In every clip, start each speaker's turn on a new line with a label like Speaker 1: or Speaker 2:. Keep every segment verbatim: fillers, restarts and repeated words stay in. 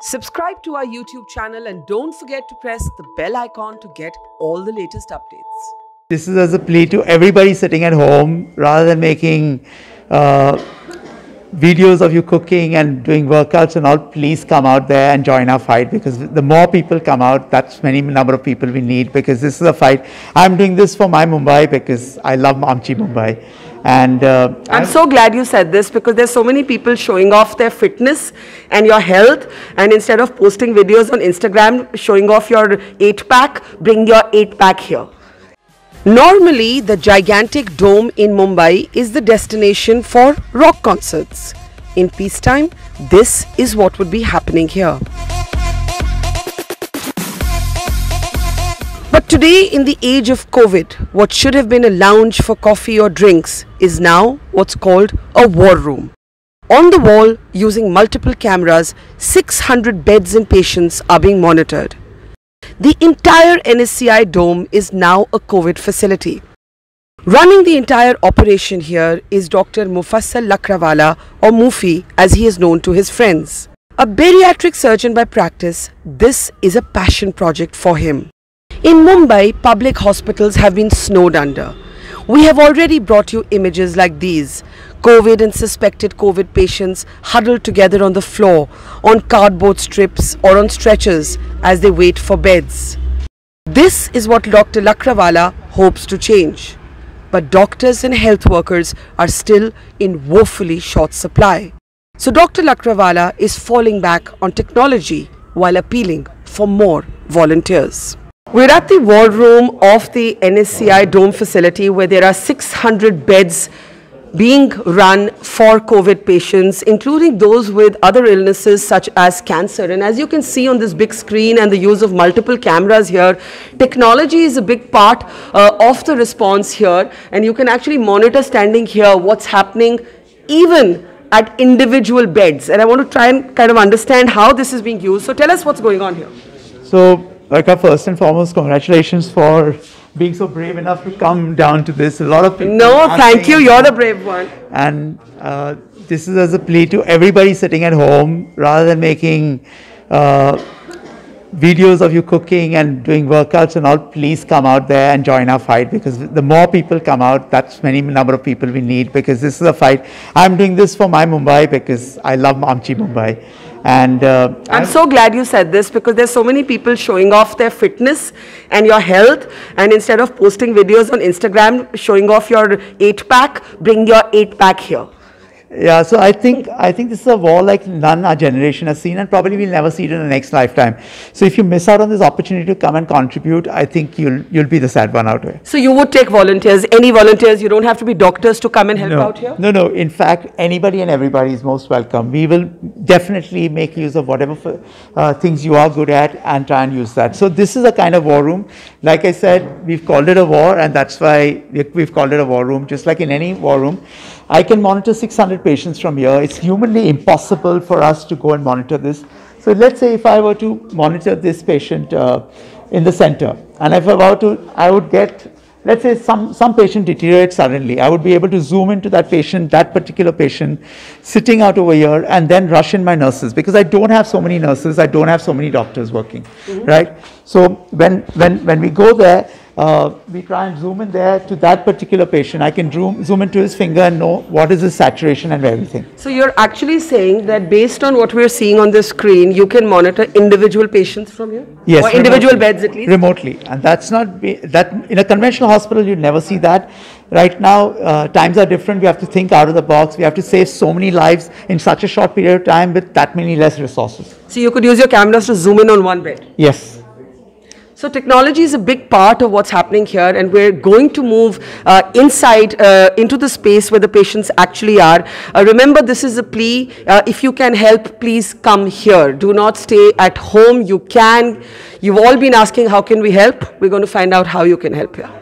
Speaker 1: Subscribe to our YouTube channel and don't forget to press the bell icon to get all the latest updates.
Speaker 2: This is as a plea to everybody sitting at home, rather than making uh, videos of you cooking and doing workouts and all, please come out there and join our fight, because the more people come out, that's many number of people we need, because this is a fight. I'm doing this for my Mumbai because I love Amchi Mumbai. And uh,
Speaker 1: I'm so glad you said this, because there's so many people showing off their fitness and your health, and instead of posting videos on Instagram showing off your eight pack, bring your eight pack here. Normally, the gigantic dome in Mumbai is the destination for rock concerts. In peacetime, this is what would be happening here. But today, in the age of COVID, what should have been a lounge for coffee or drinks is now what's called a war room. On the wall, using multiple cameras, six hundred beds and patients are being monitored. The entire N S C I dome is now a COVID facility. Running the entire operation here is Doctor Mufassal Lakrawala, or Mufi as he is known to his friends. A bariatric surgeon by practice, this is a passion project for him. In Mumbai, public hospitals have been snowed under. We have already brought you images like these. COVID and suspected COVID patients huddled together on the floor, on cardboard strips or on stretchers as they wait for beds. This is what Doctor Lakrawala hopes to change. But doctors and health workers are still in woefully short supply. So Doctor Lakrawala is falling back on technology while appealing for more volunteers. We're at the war room of the N S C I dome facility, where there are six hundred beds being run for COVID patients, including those with other illnesses such as cancer. And as you can see on this big screen and the use of multiple cameras here, technology is a big part uh, of the response here. And you can actually monitor standing here what's happening even at individual beds. And I want to try and kind of understand how this is being used. So tell us what's going on here.
Speaker 2: So, like, first and foremost, congratulations for being so brave enough to come down to this. A lot of people.
Speaker 1: No, thank you. You're the brave one.
Speaker 2: And uh, this is as a plea to everybody sitting at home, rather than making uh, videos of you cooking and doing workouts and all, please come out there and join our fight, because the more people come out, that's many number of people we need, because this is a fight. I'm doing this for my Mumbai because I love Amchi Mumbai. And uh,
Speaker 1: I'm so glad you said this, because there's so many people showing off their fitness and your health, and instead of posting videos on Instagram showing off your eight pack, bring your eight pack here.
Speaker 2: Yeah, so I think I think this is a war like none our generation has seen, and probably we'll never see it in the next lifetime. So if you miss out on this opportunity to come and contribute, I think you'll you'll be the sad one out there.
Speaker 1: So you would take volunteers, any volunteers? You don't have to be doctors to come and help
Speaker 2: no,
Speaker 1: out here?
Speaker 2: No, no. In fact, anybody and everybody is most welcome. We will definitely make use of whatever uh, things you are good at and try and use that. So this is a kind of war room. Like I said, we've called it a war, and that's why we've called it a war room. Just like in any war room, I can monitor six hundred patients from here. It's humanly impossible for us to go and monitor this. So let's say if I were to monitor this patient uh, in the center, and if I were to, I would get, let's say some, some patient deteriorates suddenly, I would be able to zoom into that patient, that particular patient, sitting out over here, and then rush in my nurses, because I don't have so many nurses, I don't have so many doctors working, mm-hmm. right? So when, when, when we go there, Uh, we try and zoom in there to that particular patient. I can zoom, zoom into his finger and know what is his saturation and everything.
Speaker 1: So you're actually saying that based on what we're seeing on the screen, you can monitor individual patients from here?
Speaker 2: Yes.
Speaker 1: Or individual beds at least?
Speaker 2: Remotely. And that's not, be, that in a conventional hospital, you'd never see that. Right now, uh, times are different. We have to think out of the box. We have to save so many lives in such a short period of time with that many less resources.
Speaker 1: So you could use your cameras to zoom in on one bed?
Speaker 2: Yes.
Speaker 1: So technology is a big part of what's happening here, and we're going to move uh, inside uh, into the space where the patients actually are. Uh, remember, this is a plea. Uh, if you can help, please come here. Do not stay at home. You can. You've all been asking, how can we help? We're going to find out how you can help here.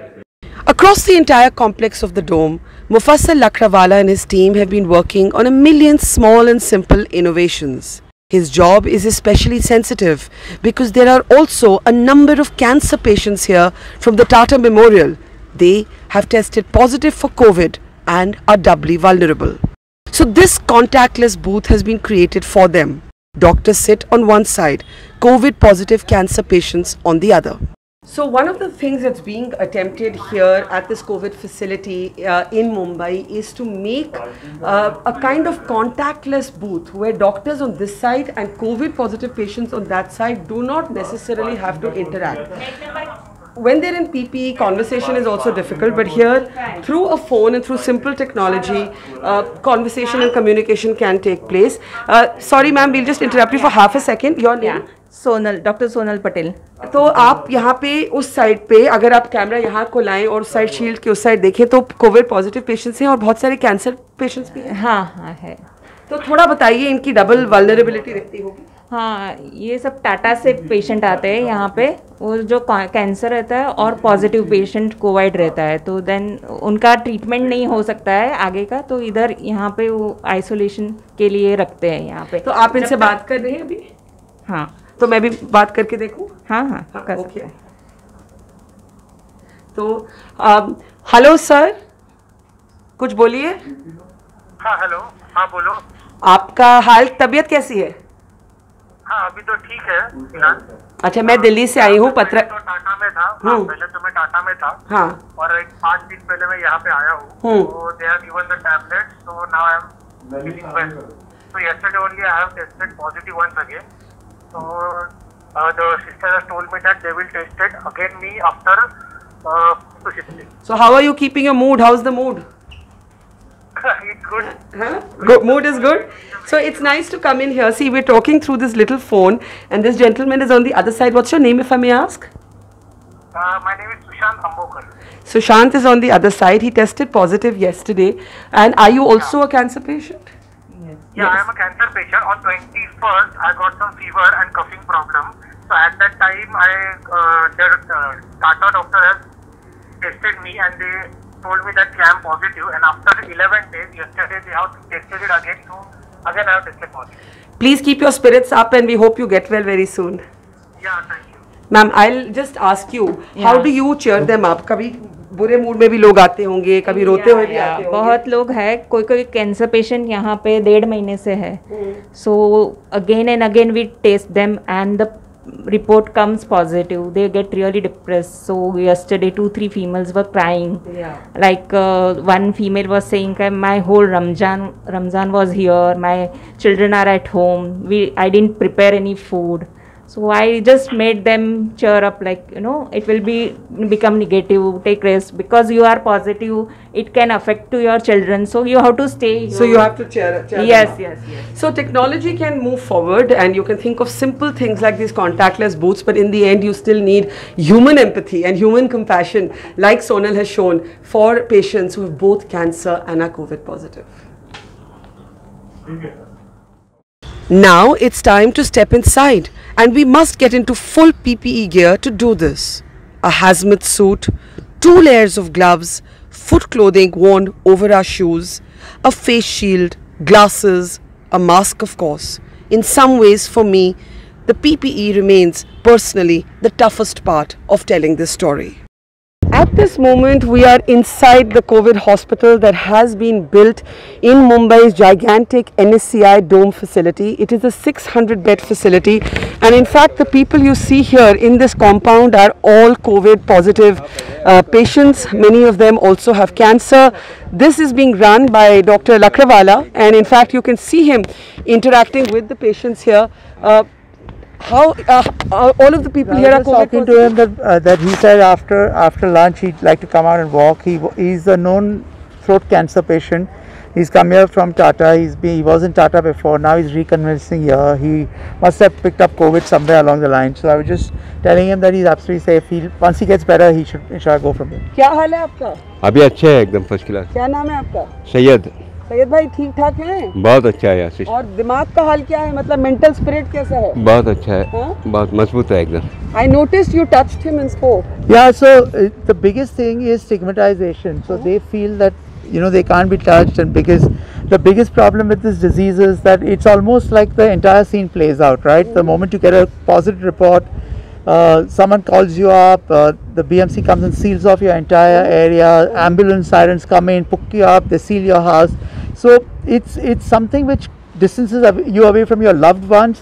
Speaker 1: Across the entire complex of the dome, Mufassal Lakrawala and his team have been working on a million small and simple innovations. His job is especially sensitive because there are also a number of cancer patients here from the Tata Memorial. They have tested positive for COVID and are doubly vulnerable. So this contactless booth has been created for them. Doctors sit on one side, COVID positive cancer patients on the other. So one of the things that's being attempted here at this COVID facility uh, in Mumbai is to make uh, a kind of contactless booth where doctors on this side and COVID positive patients on that side do not necessarily have to interact. When they're in P P E, conversation is also difficult, but here, through a phone and through simple technology, uh, conversation and communication can take place. Uh, sorry ma'am, we'll just interrupt you for half a second. Your name?
Speaker 3: Yeah. Sonal, doctor Sonal Patel.
Speaker 1: तो आप यहाँ पे उस side पे अगर आप camera यहाँ को लाएं और साइड शील्ड के उस साइड देखें तो कोविड पॉजिटिव पेशेंट्स हैं और बहुत सारे कैंसर पेशेंट्स भी हैं.
Speaker 3: हाँ हाँ है.
Speaker 1: तो थोड़ा बताइए, इनकी डबल वल्नरेबिलिटी रहती होगी.
Speaker 3: हाँ, ये सब टाटा से पेशेंट आते हैं यहाँ पे, वो जो कैंसर रहता है और पॉजिटिव पेशेंट कोविड रहता है, तो देन उनका ट्रीटमेंट नहीं हो सकता है आगे का, तो इधर यहाँ पे वो आइसोलेशन के लिए रखते हैं यहाँ पे.
Speaker 1: तो आप इनसे बात कर रहे हैं अभी?
Speaker 3: हाँ.
Speaker 1: तो मैं भी बात करके देखूं?
Speaker 3: हाँ हाँ, हाँ कर सकते हैं.
Speaker 1: तो हेलो सर, कुछ बोलिए.
Speaker 4: हाँ हेलो. हाँ बोलो.
Speaker 1: आपका हाल, तबीयत कैसी है?
Speaker 4: हाँ अभी तो ठीक है फिलहाल.
Speaker 1: अच्छा, मैं दिल्ली से आई हूँ. पत्र
Speaker 4: तो टाटा में था. हाँ, पहले तो मैं टाटा में था.
Speaker 1: हाँ.
Speaker 4: और एक पाँच दिन पहले मैं यहाँ पे आया हूँ. तो they have given the tablet, so now I am feeling well. So yesterday only I have tested positive once again. So uh, the sister has told me that they will test it again me after uh, to sixteen.
Speaker 1: So how are you keeping your mood? How's the mood?
Speaker 4: It's good.
Speaker 1: Huh? Good. Mood is good. So it's nice to come in here. See, we're talking through this little phone, and this gentleman is on the other side. What's your name, if I may ask?
Speaker 4: Uh, my name is Sushant Ambokar.
Speaker 1: Sushant is on the other side. He tested positive yesterday. And are you also a cancer patient?
Speaker 4: Yeah, yes. I am a cancer patient. On twenty-first, I got some fever and coughing problem. So at that time, I uh, their uh, Tata doctor has tested me and they told me that I am positive. And after eleven days, yesterday they have tested it again. So again, I have tested positive.
Speaker 1: Please keep your spirits up, and we hope you get well very soon.
Speaker 4: Yeah, thank you.
Speaker 1: Ma'am, I'll just ask you, yeah. How do you cheer them up? कभी बुरे mood में भी लोग आते होंगे, कभी रोते हुए भी आते होंगे.
Speaker 3: बहुत लोग हैं. कोई कोई कैंसर पेशेंट यहाँ पे डेढ़ महीने से है. So again and again we test them and the report comes positive. They get really depressed. So yesterday two three females were crying.
Speaker 1: Yeah.
Speaker 3: Like uh, one female was saying, my whole Ramzan Ramzan was here, my children are at home, we I didn't prepare any food. So I just made them cheer up, like, you know, it will be become negative, take rest, because you are positive, it can affect to your children, so you have to stay.
Speaker 1: So you have to cheer, cheer
Speaker 3: yes,
Speaker 1: them
Speaker 3: yes, yes.
Speaker 1: So technology can move forward and you can think of simple things like these contactless booths, but in the end you still need human empathy and human compassion, like Sonal has shown, for patients who have both cancer and are COVID positive. Now it's time to step inside, and we must get into full P P E gear to do this. A hazmat suit, two layers of gloves, foot clothing worn over our shoes, a face shield, glasses, a mask of course. In some ways for me, the P P E remains personally the toughest part of telling this story. At this moment, we are inside the COVID hospital that has been built in Mumbai's gigantic N S C I dome facility. It is a six hundred bed facility, and in fact the people you see here in this compound are all COVID positive uh, patients. Many of them also have cancer. This is being run by Doctor Lakrawala, and in fact you can see him interacting with the patients here. Uh, How uh, uh, all of the people
Speaker 2: I
Speaker 1: here are
Speaker 2: was
Speaker 1: COVID
Speaker 2: talking to him that uh, that he said after after lunch he'd like to come out and walk. He he's a known throat cancer patient. He's come here from Tata. He's been, he was in Tata before. Now he's reconvalescing here. He must have picked up COVID somewhere along the line. So I was just telling him that he's absolutely safe. He once he gets better, he should he should go from there.
Speaker 1: क्या हाल है आपका?
Speaker 5: अभी अच्छे है एकदम first class.
Speaker 1: क्या नाम है आपका?
Speaker 5: सैयद.
Speaker 1: सैयद भाई ठीक ठाक हैं?
Speaker 5: बहुत अच्छा है यार.
Speaker 1: और दिमाग का हाल क्या है, मतलब मेंटल स्पिरिट कैसा है?
Speaker 5: बहुत अच्छा है.
Speaker 1: हाँ?
Speaker 5: बहुत मजबूत है एकदम.
Speaker 1: I noticed you touched him and spoke.
Speaker 2: Yeah, so uh, the biggest thing is stigmatization. So they feel that, you know, they can't be touched, and because the biggest problem with this disease is that it's almost like the entire scene plays out, right? Mm-hmm. The moment you get a positive report, uh, someone calls you up, uh, the B M C comes and seals off your entire area, ambulance sirens come in, pick you up, they seal your house. So it's it's something which distances you away from your loved ones,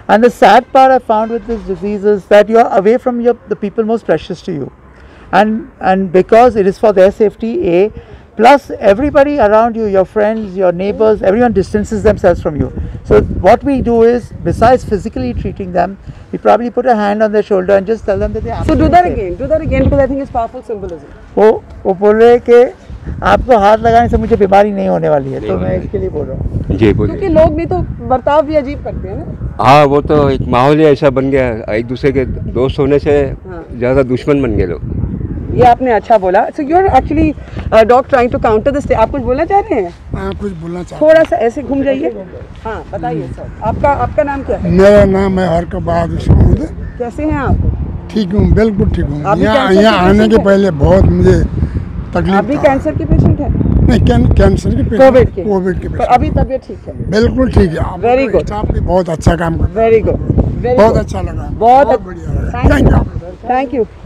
Speaker 2: And the sad part I found with this disease is that you are away from your the people most precious to you, and and because it is for their safety, A, plus everybody around you, your friends, your neighbors, everyone distances themselves from you. So what we do is, besides physically treating them, we probably put a hand on their shoulder and just tell them that they are.
Speaker 1: So do that again, do that again because I think it's powerful symbolism.
Speaker 2: वो वो बोल रहे हैं कि आपको हाथ लगाने से मुझे बीमारी नहीं होने वाली है, तो मैं इसके लिए बोल रहा हूँ।
Speaker 5: जी बोलिए।
Speaker 1: क्योंकि लोग नहीं तो बर्ताव भी अजीब करते हैं ना।
Speaker 5: हाँ वो तो एक माहौल ही ऐसा बन गया, एक दूसरे के दोस्त होने से ज़्यादा दुश्मन बन गए लोग।
Speaker 1: ये आपने अच्छा बोला। So you are actually dog trying to counter this. आप कुछ बोलना चाहते हैं?
Speaker 6: हाँ कुछ बोलना चाहते
Speaker 1: थोड़ा सा ऐसे घूम जाइए। हाँ बताइए सर, आपका आपका नाम क्या है?
Speaker 6: मेरा नाम है हरक बहादुर सहूद।
Speaker 1: कैसे हैं आप?
Speaker 6: ठीक हूँ, बिल्कुल ठीक हूँ।
Speaker 1: आप भी
Speaker 6: यहाँ
Speaker 1: कैंसर
Speaker 6: यहाँ
Speaker 1: के
Speaker 6: आने
Speaker 1: पेशेंट
Speaker 6: के
Speaker 1: हैं?
Speaker 6: पहले बहुत मुझे तकलीफ
Speaker 1: आप भी
Speaker 6: था।
Speaker 1: कैंसर के पेशेंट हैं?
Speaker 6: नहीं कैं, कैंसर के पेशेंट,
Speaker 1: कोविड के?
Speaker 6: कोविड के
Speaker 1: पर
Speaker 6: पेशेंट।
Speaker 1: अभी तबीयत ठीक है?
Speaker 6: बिल्कुल ठीक है। आप
Speaker 1: Very good.
Speaker 6: स्टाफ भी बहुत अच्छा काम कर,
Speaker 1: वेरी गुड,
Speaker 6: बहुत अच्छा लगा,
Speaker 1: बहुत
Speaker 6: बढ़िया लगा।
Speaker 1: Thank
Speaker 6: thank you.
Speaker 1: You, thank you.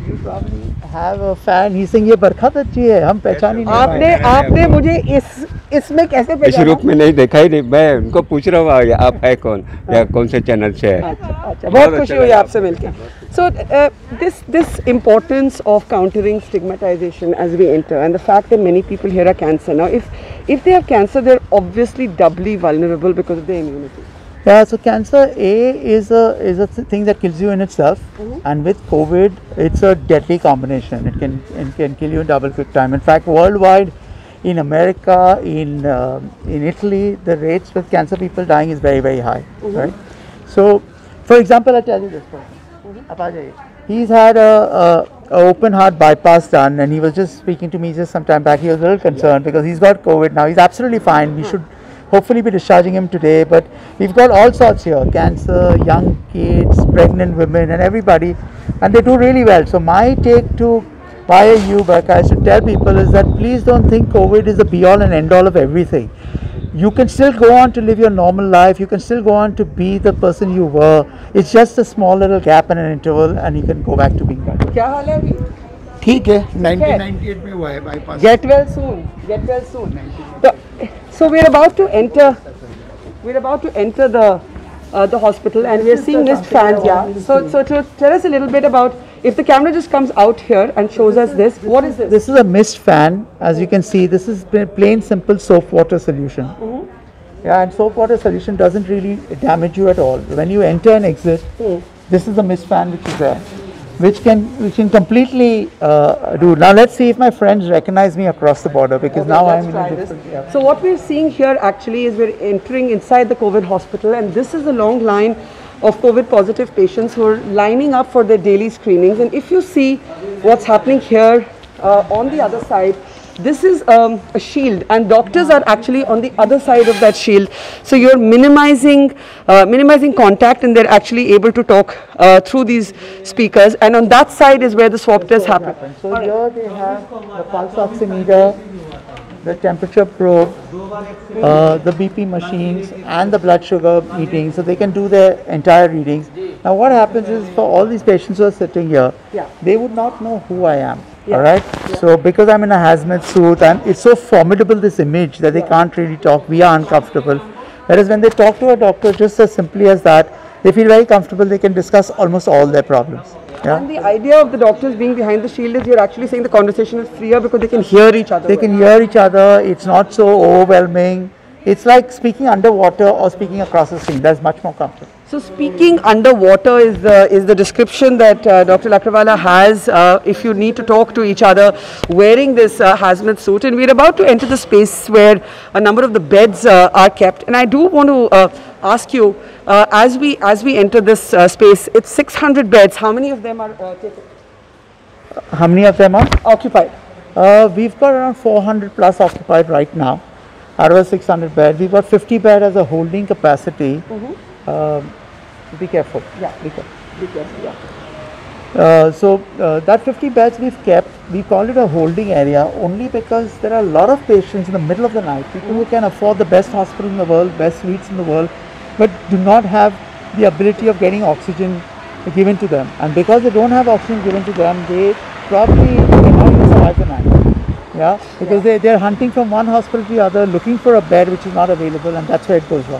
Speaker 2: Have a fan. He's saying ये बरखत अच्छी है, हम पहचान ही नहीं
Speaker 1: आपने आपने मुझे इस इसमें कैसे
Speaker 5: इस
Speaker 1: पहचाना?
Speaker 5: रूप में नहीं देखा ही नहीं, मैं उनको पूछ रहा हूँ आप है कौन या कौन से चैनल से है।
Speaker 1: अच्छा अच्छा, बहुत खुशी हुई आपसे मिलके। So this this importance of countering stigmatization as we enter and the fact that many people here are cancer now, if if they have cancer they are obviously doubly vulnerable because of the immunity.
Speaker 2: Yeah, so cancer A is a is a th- thing that kills you in itself, mm-hmm. and with COVID, it's a deadly combination. It can it can kill you in double quick time. In fact, worldwide, in America, in uh, in Italy, the rates with cancer people dying is very very high, mm-hmm. right? So, for example, I'll tell you this person. Mm-hmm. He's had a, a, a open heart bypass done, and he was just speaking to me just some time back. He was a little concerned because he's got COVID now. He's absolutely fine. We should hopefully be discharging him today, but we've got all sorts here, cancer, young kids, pregnant women and everybody, and they do really well. So my take to via you, Barka, is to tell people is that please don't think COVID is the be all and end all of everything. You can still go on to live your normal life, you can still go on to be the person you were. It's just a small little gap and an interval and you can go back to being better.
Speaker 1: क्या हाल है अभी?
Speaker 6: ठीक है, nineteen ninety eight में हुआ है bypass.
Speaker 1: Get well soon, get well soon. So, so we're about to enter, we're about to enter the uh, the hospital, and we're seeing mist fans. Yeah. So, so to tell us a little bit about, if the camera just comes out here and shows us this, what is this?
Speaker 2: This is a mist fan. As you can see, this is pla- plain simple soap water solution.
Speaker 1: Mm-hmm.
Speaker 2: Yeah, and soap water solution doesn't really damage you at all. When you enter and exit,
Speaker 1: Mm.
Speaker 2: this is the mist fan which is there, which can which can completely uh, do. Now let's see if my friends recognize me across the border, because
Speaker 1: Okay,
Speaker 2: now
Speaker 1: let's
Speaker 2: I'm in
Speaker 1: try
Speaker 2: a
Speaker 1: this.
Speaker 2: different. Yeah.
Speaker 1: So what we're seeing here actually is we're entering inside the COVID hospital, and this is a long line of COVID positive patients who are lining up for their daily screenings. And if you see what's happening here uh, on the other side, this is um, a shield, and doctors are actually on the other side of that shield. So you're minimizing uh, minimizing contact, and they're actually able to talk uh, through these speakers. And on that side is where the swab test happen.
Speaker 2: So here they have the pulse oximeter, the temperature probe, uh, the B P machines, and the blood sugar meeting, so they can do their entire readings. Now what happens is, for all these patients who are sitting here,
Speaker 1: Yeah.
Speaker 2: they would not know who I am.
Speaker 1: Yeah.
Speaker 2: All right. So because I'm in a hazmat suit, and it's so formidable, this image, that they can't really talk. We are uncomfortable. Whereas when they talk to a doctor, just as simply as that, they feel very comfortable. They can discuss almost all their problems. Yeah.
Speaker 1: And the idea of the doctors being behind the shield is you're actually saying the conversation is freer because they can hear each other.
Speaker 2: They
Speaker 1: well.
Speaker 2: can hear each other. It's not so overwhelming. It's like speaking underwater or speaking across the screen. That's much more comfortable.
Speaker 1: So speaking underwater is the is the description that uh, Doctor Lakrawala has. Uh, if you need to talk to each other wearing this uh, hazmat suit, and we're about to enter the space where a number of the beds uh, are kept. And I do want to uh, ask you, uh, as we as we enter this uh, space, it's six hundred beds. How many of them are uh, taken,
Speaker 2: How many of them are?
Speaker 1: occupied?
Speaker 2: Uh, we've got around four hundred plus occupied right now, out of a six hundred bed. We've got fifty bed as a holding capacity.
Speaker 1: Mm-hmm.
Speaker 2: Um, be careful.
Speaker 1: Yeah.
Speaker 2: Be careful.
Speaker 1: Be careful, yeah.
Speaker 2: Uh, so uh, that fifty beds we've kept, we call it a holding area only because there are a lot of patients in the middle of the night, people who can afford the best hospital in the world, best suites in the world, but do not have the ability of getting oxygen given to them. And because they don't have oxygen given to them, they probably cannot even survive the night. Yeah, because they, they're hunting from one hospital to the other, looking for a bed which is not available, and that's where it goes wrong.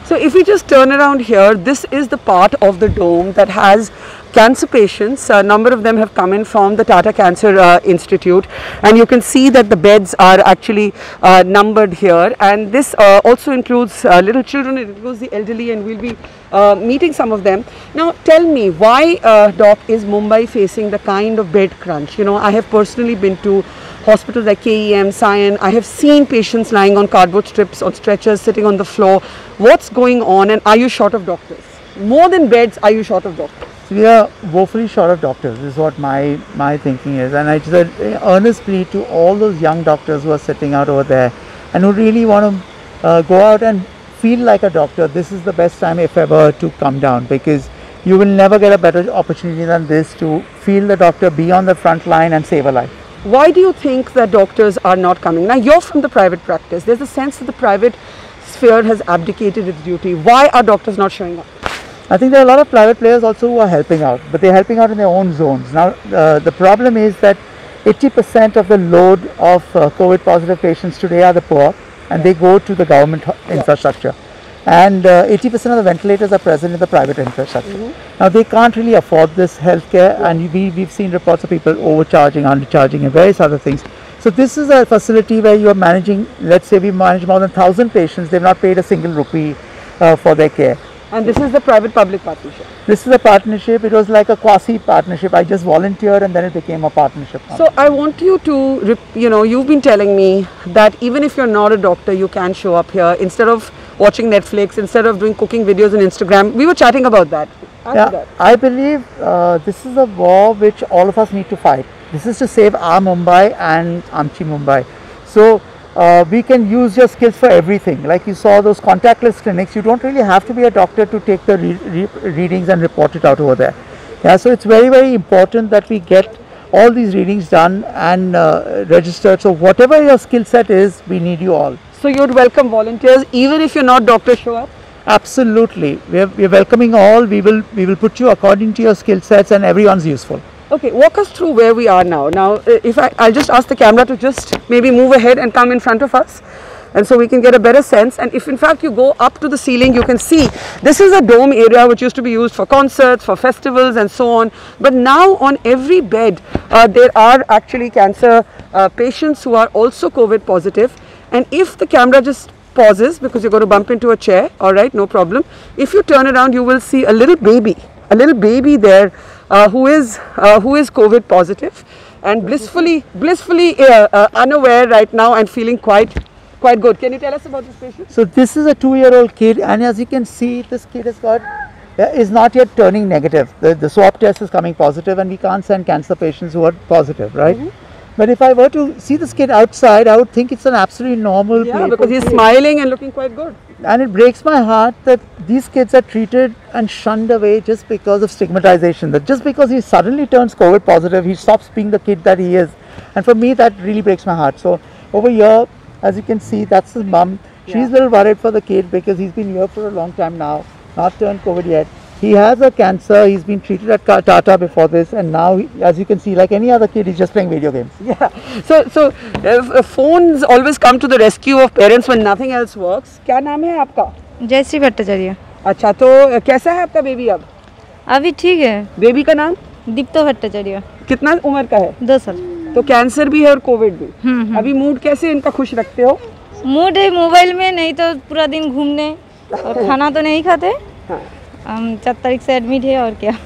Speaker 1: So if we just turn around here, this is the part of the dome that has cancer patients. A number of them have come in from the Tata Cancer uh, Institute, and you can see that the beds are actually uh, numbered here, and this uh, also includes uh, little children, it includes the elderly, and we'll be uh, meeting some of them. Now tell me, why uh, Doc is Mumbai facing the kind of bed crunch? You know, I have personally been to hospitals like K E M, Sion. I have seen patients lying on cardboard strips, on stretchers, sitting on the floor. What's going on, and are you short of doctors? More than beds, are you short of doctors?
Speaker 2: We are woefully short of doctors, is what my, my thinking is. And I just said earnest plea to all those young doctors who are sitting out over there and who really want to uh, go out and feel like a doctor. This is the best time, if ever, to come down, because you will never get a better opportunity than this to feel the doctor, be on the front line and save a life.
Speaker 1: Why do you think that doctors are not coming? Now you're from the private practice. There's a sense that the private sphere has abdicated its duty. Why are doctors not showing up?
Speaker 2: I think there are a lot of private players also who are helping out, but they're helping out in their own zones. Now uh, the problem is that eighty percent of the load of uh, COVID positive patients today are the poor, and they go to the government infrastructure. And uh, eighty percent of the ventilators are present in the private infrastructure. Mm-hmm. Now they can't really afford this healthcare, yeah. and we, we've seen reports of people overcharging, undercharging and various other things. So this is a facility where you are managing, let's say we manage more than one thousand patients, they've not paid a single rupee uh, for their care.
Speaker 1: And this is the private-public partnership?
Speaker 2: This is a partnership. It was like a quasi-partnership. I just volunteered and then it became a partnership.
Speaker 1: So I want you to, you know, you've been telling me that even if you're not a doctor, you can show up here. Instead of watching Netflix, instead of doing cooking videos on Instagram, we were chatting about that.
Speaker 2: Yeah, that. I believe uh, this is a war which all of us need to fight. This is to save our Mumbai and Amchi Mumbai. So uh, we can use your skills for everything. Like you saw those contactless clinics, you don't really have to be a doctor to take the re re readings and report it out over there. Yeah, so it's very, very important that we get all these readings done and uh, registered. So whatever your skill set is, we need you all.
Speaker 1: So you'd welcome volunteers even if you're not doctor, show up?
Speaker 2: Absolutely. We're, we're welcoming all. We will, we will put you according to your skill sets, and everyone's useful.
Speaker 1: Okay, walk us through where we are now. Now, if I, I'll just ask the camera to just maybe move ahead and come in front of us, and so we can get a better sense. And if in fact you go up to the ceiling, you can see this is a dome area which used to be used for concerts, for festivals and so on. But now on every bed, uh, there are actually cancer uh, patients who are also COVID positive. And if the camera just pauses, because you're going to bump into a chair, all right, no problem. If you turn around, you will see a little baby, a little baby there uh, who is uh, who is COVID positive and blissfully, blissfully uh, uh, unaware right now and feeling quite, quite good. Can you tell us about this patient?
Speaker 2: So this is a two-year-old kid, and as you can see, this kid has got uh, is not yet turning negative. The, the swab test is coming positive, and we can't send cancer patients who are positive, right? Mm-hmm. But if I were to see this kid outside, I would think it's an absolutely normal.
Speaker 1: Yeah, because he's smiling and looking quite good.
Speaker 2: And it breaks my heart that these kids are treated and shunned away just because of stigmatization. That just because he suddenly turns COVID positive, he stops being the kid that he is. And for me, that really breaks my heart. So over here, as you can see, that's his mum. She's yeah. a little worried for the kid because he's been here for a long time now, not turned COVID yet. He has a cancer, he's been treated at Tata before this, and now, he, as you can see, like any other kid, he's just playing video games.
Speaker 1: Yeah. So, so uh, phones always come to the rescue of parents when nothing else works. क्या नाम है आपका?
Speaker 7: जयश्री भट्टाचार्य।
Speaker 1: अच्छा, तो कैसा है आपका baby अब?
Speaker 7: अभी ठीक है।
Speaker 1: बेबी का नाम?
Speaker 7: दीप्तो भट्टाचार्य।
Speaker 1: कितना उम्र का है?
Speaker 7: दो साल।
Speaker 1: तो कैंसर भी है और कोविड भी। अभी मूड कैसे इनका खुश रखते हो?
Speaker 7: मूड है मोबाइल में, नहीं तो पूरा दिन घूमने, और खाना तो नहीं खाते। हाँ। हम चार तारीख से एडमिट है, और क्या।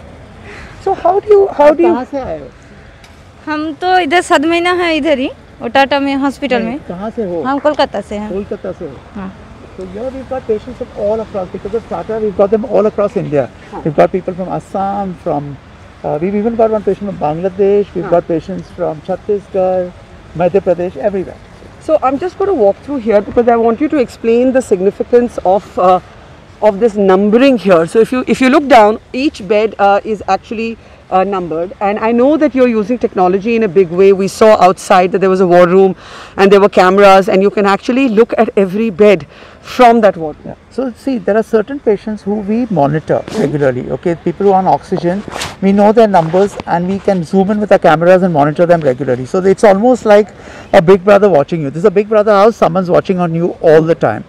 Speaker 1: So how do you how do you
Speaker 2: कहाँ से आए हो?
Speaker 7: हम तो इधर सात महीना है इधर ही, और टाटा में हॉस्पिटल में।
Speaker 2: कहाँ से हो?
Speaker 7: हम कोलकाता से हैं।
Speaker 2: कोलकाता से हो।
Speaker 7: हाँ।
Speaker 2: So here we've got patients from all across, because of Tata we've got them all across India. We've got people from Assam, from uh, we've even got one patient from Bangladesh. We've got patients from Chhattisgarh, Madhya Pradesh, everywhere.
Speaker 1: So I'm just going to walk through here because I want you to explain the significance of uh, of this numbering here. So if you if you look down, each bed uh, is actually uh, numbered, and I know that you're using technology in a big way. We saw outside that there was a war room and there were cameras, and you can actually look at every bed from that ward.
Speaker 2: Yeah. So see, there are certain patients who we monitor regularly. Okay, people who are on oxygen, we know their numbers and we can zoom in with our cameras and monitor them regularly. So it's almost like a big brother watching you. This is a big brother house, someone's watching on you all the time.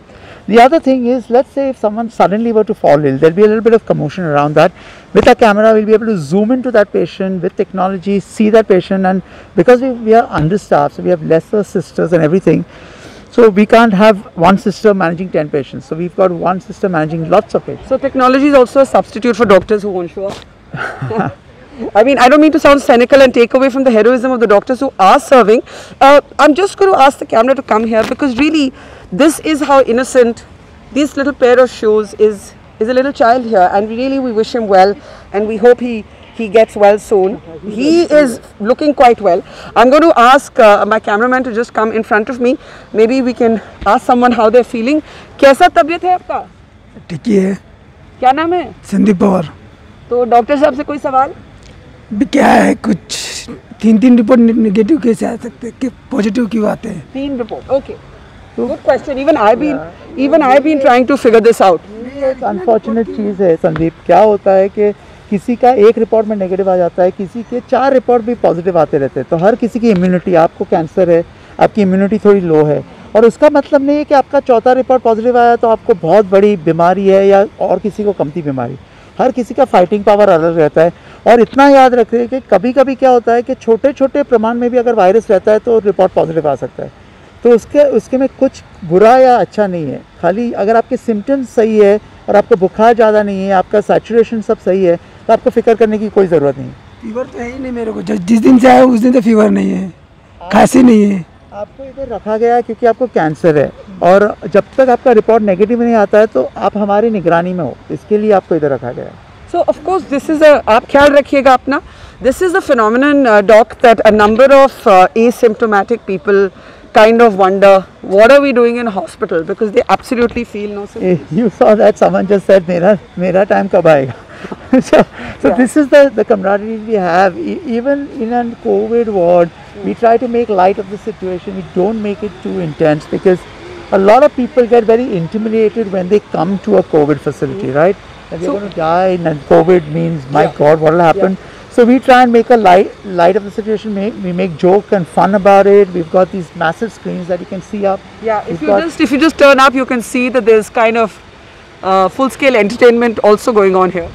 Speaker 2: The other thing is, let's say if someone suddenly were to fall ill, there'll be a little bit of commotion around that. With a camera, we'll be able to zoom into that patient with technology, see that patient, and because we, we are understaffed, so we have lesser sisters and everything, so we can't have one sister managing ten patients. So we've got one sister managing lots of patients.
Speaker 1: So technology is also a substitute for doctors who won't show up. I mean, I don't mean to sound cynical and take away from the heroism of the doctors who are serving. Uh, I'm just going to ask the camera to come here, because really this is how innocent this little pair of shoes is, is a little child here, and really we wish him well, and we hope he, he gets well soon. He is looking quite well. I'm going to ask uh, my cameraman to just come in front of me. Maybe we can ask someone how they're feeling. कैसा तबीयत है आपका?
Speaker 6: ठीक ही है।
Speaker 1: क्या नाम है?
Speaker 6: संदीप पवार।
Speaker 1: तो डॉक्टर साहब से कोई सवाल?
Speaker 6: भी क्या है, कुछ तीन तीन रिपोर्ट नेगेटिव कैसे आ सकते हैं, कि पॉजिटिव क्यों आते हैं?
Speaker 1: तीन report, okay. Good question. Even I've been, even I've been trying to figure this out.
Speaker 2: एक अनफॉर्चुनेट चीज़ है संदीप, क्या होता है कि किसी का एक रिपोर्ट में नेगेटिव आ जाता है, किसी के चार रिपोर्ट भी पॉजिटिव आते रहते हैं। तो हर किसी की इम्यूनिटी, आपको कैंसर है, आपकी इम्यूनिटी थोड़ी लो है, और उसका मतलब नहीं है कि आपका चौथा रिपोर्ट पॉजिटिव आया तो आपको बहुत बड़ी बीमारी है या और किसी को कमती बीमारी। हर किसी का फाइटिंग पावर अलग रहता है। और इतना याद रखिए कि कभी कभी क्या होता है कि छोटे छोटे प्रमाण में भी अगर वायरस रहता है तो रिपोर्ट पॉजिटिव आ सकता है। तो उसके उसके में कुछ बुरा या अच्छा नहीं है, खाली अगर आपके सिम्टम्स सही है और आपको बुखार ज़्यादा नहीं है, आपका सैचुरेशन सब सही है, तो आपको फिक्र करने की कोई ज़रूरत नहीं।
Speaker 6: फीवर तो है ही नहीं मेरे को, जिस दिन से आया उस दिन से फीवर नहीं है, खांसी नहीं है।
Speaker 2: आपको इधर रखा गया है क्योंकि आपको कैंसर है, और जब तक आपका रिपोर्ट नेगेटिव नहीं आता है तो आप हमारी निगरानी में हो, इसके लिए आपको इधर रखा गया है।
Speaker 1: So of course this is a, आप ख्याल रखिएगा अपना, this is a phenomenon uh, doc, that a number of uh, asymptomatic people kind of wonder what are we doing in hospital, because they absolutely feel no symptoms.
Speaker 2: You saw that someone just said मेरा मेरा time कब आएगा? so so yeah. This is the the camaraderie we have. E even in a COVID ward, mm. we try to make light of the situation. We don't make it too intense, because a lot of people get very intimidated when they come to a COVID facility, mm. right? That they're so, going to die, and COVID means, my yeah. God, what will happen? Yeah. So we try and make a light light of the situation. Make, we make joke and fun about it. We've got these massive screens that you can see up.
Speaker 1: Yeah, if you just if you just turn up, you can see that there's kind of uh, full-scale entertainment also going on here.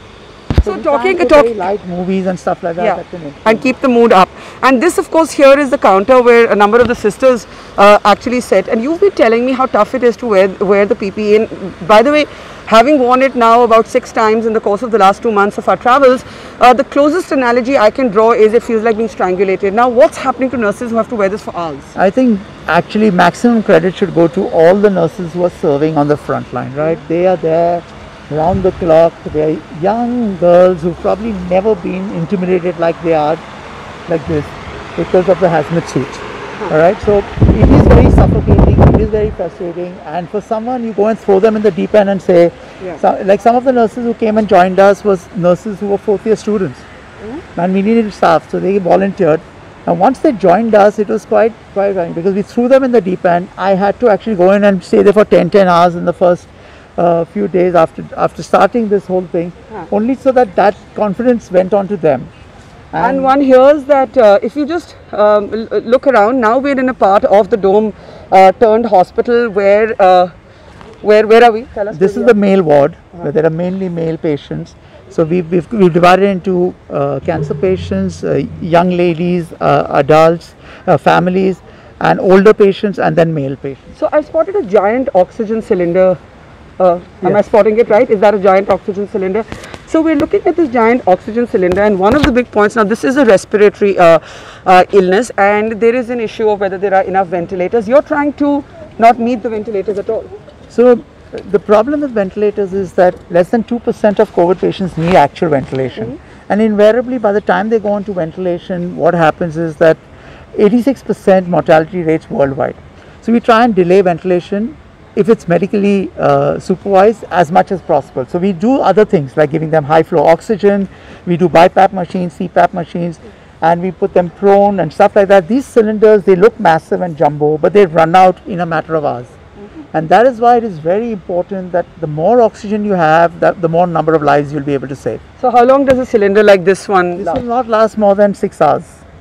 Speaker 1: So, so talking, talking
Speaker 2: light movies and stuff like that.
Speaker 1: Yeah,
Speaker 2: that
Speaker 1: and keep the mood up. And this, of course, here is the counter where a number of the sisters uh, actually sit. And you've been telling me how tough it is to wear wear the P P E. And by the way, having worn it now about six times in the course of the last two months of our travels, uh, the closest analogy I can draw is it feels like being strangulated. Now, what's happening to nurses who have to wear this for hours?
Speaker 2: I think actually maximum credit should go to all the nurses who are serving on the front line, right? Mm-hmm. They are there round the clock. They are young girls who've probably never been intimidated like they are like this because of the hazmat suit. Huh. All right, so it is very suffocating, it is very frustrating, and for someone, you go and throw them in the deep end and say, yeah. so, like some of the nurses who came and joined us was nurses who were fourth year students, mm-hmm. and we needed staff, so they volunteered. And once they joined us, it was quite quite funny, because we threw them in the deep end. I had to actually go in and stay there for ten, ten hours in the first uh, few days after after starting this whole thing, huh. only so that that confidence went on to them.
Speaker 1: And, and one hears that uh, if you just um, look around, now we're in a part of the dome uh, turned hospital where, uh, where, where are we? Tell us.
Speaker 2: This is the male ward, uh-huh. where there are mainly male patients. So we've, we've, we've divided into uh, cancer patients, uh, young ladies, uh, adults, uh, families, and older patients, and then male patients.
Speaker 1: So I spotted a giant oxygen cylinder. Uh, am yes. I spotting it right? Is that a giant oxygen cylinder? So we're looking at this giant oxygen cylinder, and one of the big points, now this is a respiratory uh, uh, illness, and there is an issue of whether there are enough ventilators. You're trying to not meet the ventilators at all.
Speaker 2: So the problem with ventilators is that less than two percent of COVID patients need actual ventilation. Mm-hmm. And invariably by the time they go into ventilation, what happens is that eighty-six percent mortality rates worldwide. So we try and delay ventilation if it's medically uh, supervised as much as possible. So we do other things like giving them high flow oxygen, we do BiPAP machines, C PAP machines, and we put them prone and stuff like that. These cylinders, they look massive and jumbo, but they run out in a matter of hours. Mm-hmm. And that is why it is very important that the more oxygen you have, that the more number of lives you'll be able to save.
Speaker 1: So how long does a cylinder like this one
Speaker 2: This
Speaker 1: last?
Speaker 2: will not last more than six hours.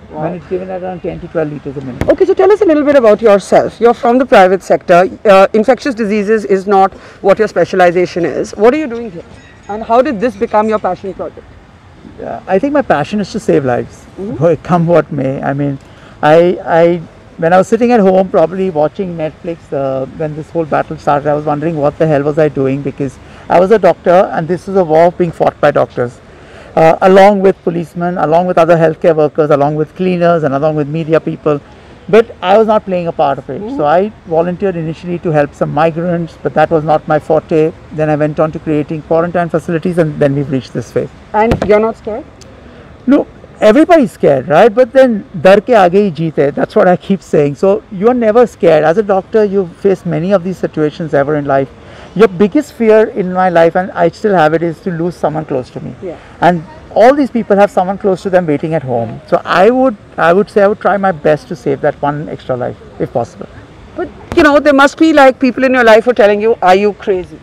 Speaker 2: when it's given at around ten to twelve liters a minute.
Speaker 1: Okay, so tell us a little bit about yourself. You're from the private sector. Uh, infectious diseases is not what your specialization is. What are you doing here? And how did this become your passion project?
Speaker 2: Uh, I think my passion is to save lives, mm-hmm. come what may. I mean, I, I, when I was sitting at home, probably watching Netflix, uh, when this whole battle started, I was wondering what the hell was I doing, because I was a doctor and this is a war being fought by doctors, uh, along with policemen, along with other healthcare workers, along with cleaners and along with media people. But I was not playing a part of it. Mm-hmm. So I volunteered initially to help some migrants, but that was not my forte. Then I went on to creating quarantine facilities, and then we've reached this phase.
Speaker 1: And you're not scared?
Speaker 2: No, everybody's scared, right? But then dar ke aage hi jeete. That's what I keep saying. So you're never scared. As a doctor, you face many of these situations ever in life. Your biggest fear in my life, and I still have it, is to lose someone close to me.
Speaker 1: Yeah.
Speaker 2: And all these people have someone close to them waiting at home. So I would, I would say I would try my best to save that one extra life, if possible.
Speaker 1: But you know, there must be like people in your life who are telling you, "Are you crazy?"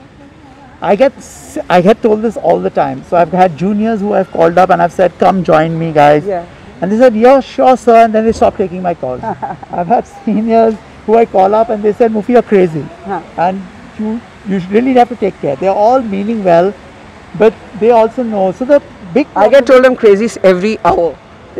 Speaker 2: I get, I get told this all the time. So I've had juniors who I've called up and I've said, "Come join me, guys."
Speaker 1: Yeah.
Speaker 2: And they said, "Yeah, sure, sir," and then they stopped taking my calls. I've had seniors who I call up and they said, "Mufi, you're crazy,"
Speaker 1: Huh.
Speaker 2: and you, you really have to take care. They're all meaning well, but they also know. So the big
Speaker 1: I get told I'm crazy every hour.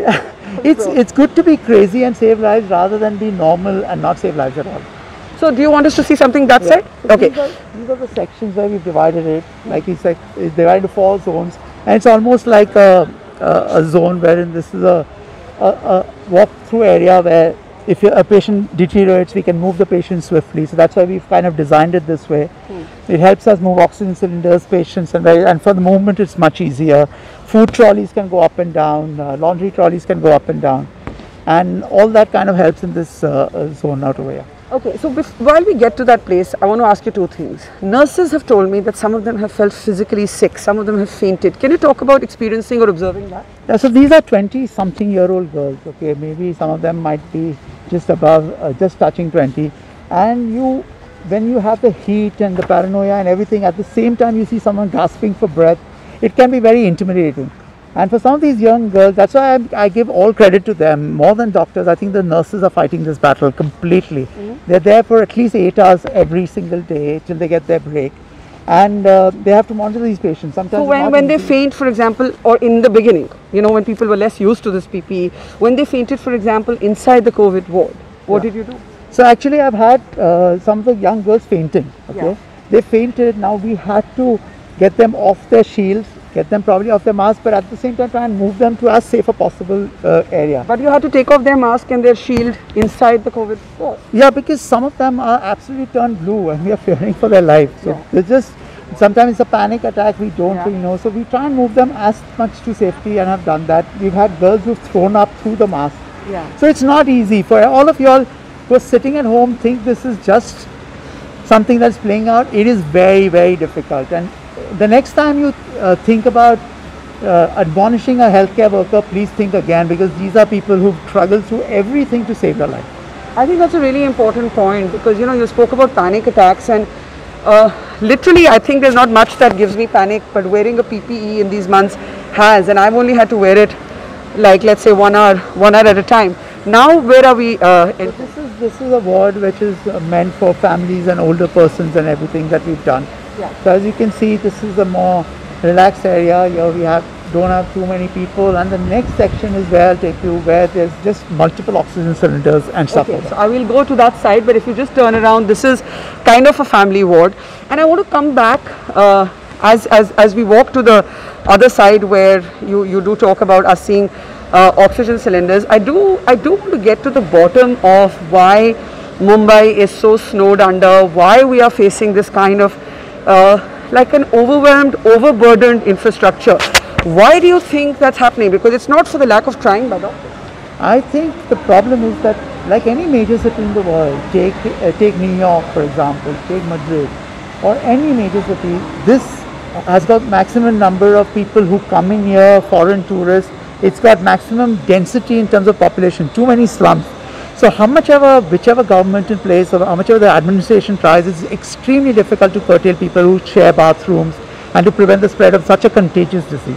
Speaker 2: it's it's good to be crazy and save lives rather than be normal and not save lives at all.
Speaker 1: So do you want us to see something that
Speaker 2: Yeah.
Speaker 1: side?
Speaker 2: So
Speaker 1: Okay.
Speaker 2: These are, these are the sections where we've divided it. Like it's like it's divided into four zones, and it's almost like a a, a zone wherein this is a, a, a walk-through area where if a patient deteriorates, we can move the patient swiftly. So that's why we've kind of designed it this way. Hmm. It helps us move oxygen cylinders, patients, and very, and for the movement it's much easier. Food trolleys can go up and down, uh, laundry trolleys can go up and down, and all that kind of helps in this uh, uh, zone out over here.
Speaker 1: Okay, so bef- while we get to that place, I want to ask you two things. Nurses have told me that some of them have felt physically sick, some of them have fainted. Can you talk about experiencing or observing that?
Speaker 2: Yeah, so these are twenty something year old girls, okay, maybe some of them might be just above, uh, just touching twenty, and you, when you have the heat and the paranoia and everything, at the same time you see someone gasping for breath, it can be very intimidating. And for some of these young girls, that's why I, I give all credit to them, more than doctors. I think the nurses are fighting this battle completely. Mm-hmm. They're there for at least eight hours every single day till they get their break. And uh, they have to monitor these patients. Sometimes
Speaker 1: so when, when they faint, for example, or in the beginning, you know, when people were less used to this P P E, when they fainted, for example, inside the COVID ward, what yeah. did you do?
Speaker 2: So actually I've had uh, some of the young girls fainting, okay.
Speaker 1: Yeah.
Speaker 2: They fainted, now we had to get them off their shields, get them probably off their mask, but at the same time try and move them to as safe a possible uh, area.
Speaker 1: But you had to take off their mask and their shield inside the COVID ward.
Speaker 2: Yeah, because some of them are absolutely turned blue and we are fearing for their life. So
Speaker 1: yeah.
Speaker 2: they're just, sometimes it's a panic attack, we don't
Speaker 1: yeah.
Speaker 2: really know. So we try and move them as much to safety and have done that. We've had girls who've thrown up through the mask.
Speaker 1: Yeah.
Speaker 2: So it's not easy. For all of y'all who are sitting at home think this is just something that's playing out, it is very, very difficult. And the next time you uh, think about uh, admonishing a healthcare worker, please think again, because these are people who've struggled through everything to save their life.
Speaker 1: I think that's a really important point, because you know, you spoke about panic attacks, and uh, literally I think there's not much that gives me panic, but wearing a P P E in these months has, and I've only had to wear it like, let's say, one hour, one hour at a time. Now where are we? Uh, in
Speaker 2: so this is this is a ward which is uh, meant for families and older persons and everything that we've done.
Speaker 1: Yeah.
Speaker 2: So as you can see, this is a more relaxed area. Here we have don't have too many people, and the next section is where I'll take you, where there's just multiple oxygen cylinders and stuff.
Speaker 1: Okay,
Speaker 2: like
Speaker 1: so
Speaker 2: that.
Speaker 1: I will go to that side, but if you just turn around, this is kind of a family ward, and I want to come back uh, as as as we walk to the other side where you you do talk about us seeing uh, oxygen cylinders. I do I do want to get to the bottom of why Mumbai is so snowed under, why we are facing this kind of uh, like an overwhelmed, overburdened infrastructure. Why do you think that's happening? Because it's not for the lack of trying by doctors.
Speaker 2: I think the problem is that, like any major city in the world, take uh, take New York for example, take Madrid, or any major city, this has got maximum number of people who come in here, foreign tourists. It's got maximum density in terms of population, too many slums. So how much ever, whichever government in place or how much ever the administration tries, it's extremely difficult to curtail people who share bathrooms and to prevent the spread of such a contagious disease.
Speaker 1: So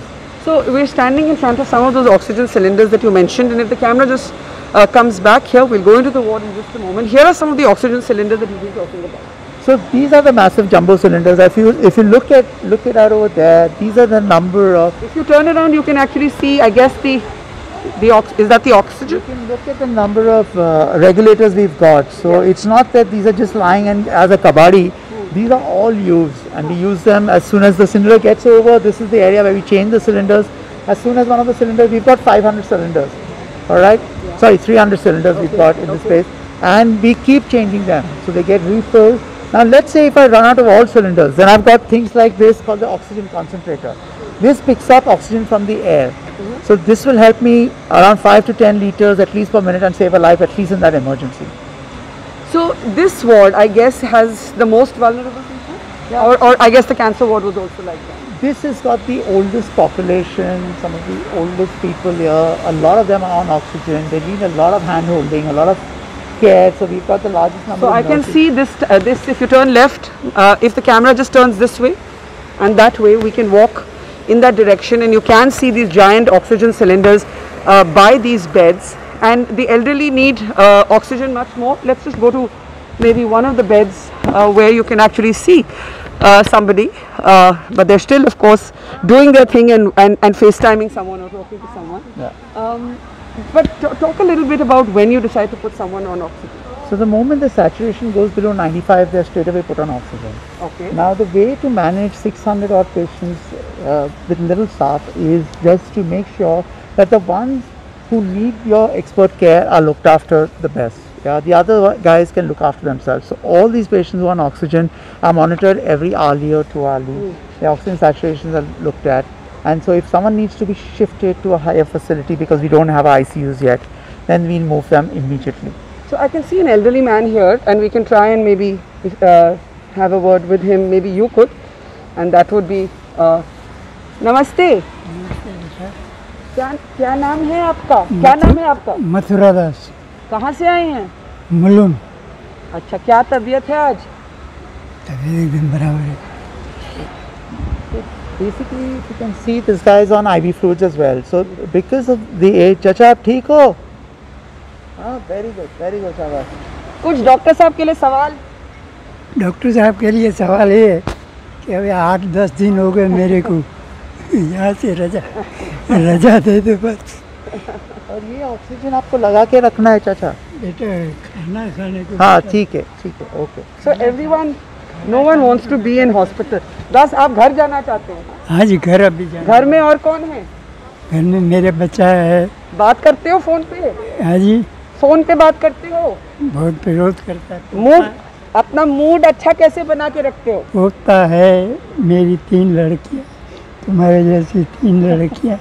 Speaker 1: So we're standing in front of some of those oxygen cylinders that you mentioned, and if the camera just uh, comes back here, we'll go into the ward in just a moment. Here are some of the oxygen cylinders that you've been talking about.
Speaker 2: So these are the massive jumbo cylinders. If you if you look at look at out over there, these are the number of.
Speaker 1: If you turn around, you can actually see, I guess, the the ox is that the oxygen?
Speaker 2: You can look at the number of uh, regulators we've got. So
Speaker 1: Yeah.
Speaker 2: it's not that these are just lying and as a kabadi. These are all used, and we use them as soon as the cylinder gets over. This is the area where we change the cylinders. As soon as one of the cylinders, we've got five hundred cylinders. All right, sorry, three hundred cylinders we've got in this space, and we keep changing them, so they get refilled. Now let's say if I run out of all cylinders, then I've got things like this called the oxygen concentrator. This picks up oxygen from the air. So this will help me around five to ten liters at least per minute and save a life at least in that emergency.
Speaker 1: So this ward, I guess, has the most vulnerable people? Yeah. Or, or I guess the cancer ward was also like that.
Speaker 2: This has got the oldest population, some of the oldest people here. A lot of them are on oxygen. They need a lot of hand holding, a lot of care. So we've got the largest number
Speaker 1: So
Speaker 2: of
Speaker 1: I can
Speaker 2: nurses.
Speaker 1: see this, uh, this if you turn left, uh, if the camera just turns this way and that way, we can walk in that direction, and you can see these giant oxygen cylinders uh, by these beds, and the elderly need uh, oxygen much more. Let's just go to maybe one of the beds uh, where you can actually see uh, somebody, uh, but they're still of course doing their thing and, and, and FaceTiming someone or talking to someone.
Speaker 2: Yeah.
Speaker 1: Um, but talk a little bit about when you decide to put someone on oxygen.
Speaker 2: So the moment the saturation goes below ninety-five, they're straight away put on oxygen.
Speaker 1: Okay.
Speaker 2: Now the way to manage six hundred odd patients uh, with little staff is just to make sure that the ones who need your expert care are looked after the best. Yeah, the other guys can look after themselves. So all these patients who are on oxygen are monitored every hourly or two hourly. Mm. The oxygen saturations are looked at. And so if someone needs to be shifted to a higher facility because we don't have I C Us yet, then we'll move them immediately.
Speaker 1: So I can see an elderly man here, and we can try and maybe uh, have a word with him. Maybe you could, and that would be uh, Namaste. क्या क्या नाम है आपका? क्या नाम है आपका?
Speaker 6: मथुरा दास
Speaker 1: कहाँ से आए हैं?
Speaker 6: मलून
Speaker 1: अच्छा, क्या तबीयत है आज?
Speaker 6: तबीयत एकदम बराबर है
Speaker 2: Basically, you can see this guy is on I V fluids as well. So because of the age, Chacha, आप ठीक हो? हाँ, very good, very good, शाबाश.
Speaker 1: कुछ डॉक्टर साहब के लिए सवाल?
Speaker 6: डॉक्टर साहब के लिए सवाल ये है कि अभी आठ दस दिन हो गए मेरे को यहाँ से रजा रजा दे दे बस.
Speaker 2: और ये ऑक्सीजन आपको लगा के रखना है चाचा.
Speaker 6: बेटा खाना खाने को.
Speaker 2: हाँ ठीक है ठीक है okay.
Speaker 1: So everyone, no one wants to be in hospital. बस आप घर जाना चाहते हैं?
Speaker 6: हाँ जी घर अभी जाना.
Speaker 1: घर में और कौन है?
Speaker 6: घर में मेरे बच्चा है.
Speaker 1: बात करते हो फोन पे?
Speaker 6: हाँ जी
Speaker 1: फोन पे बात करते हो?
Speaker 6: बहुत विरोध करता है.
Speaker 1: मूड, अपना मूड अच्छा कैसे बना के रखते हो?
Speaker 6: होता है मेरी तीन लड़कियाँ, तुम्हारे जैसी तीन लड़कियाँ,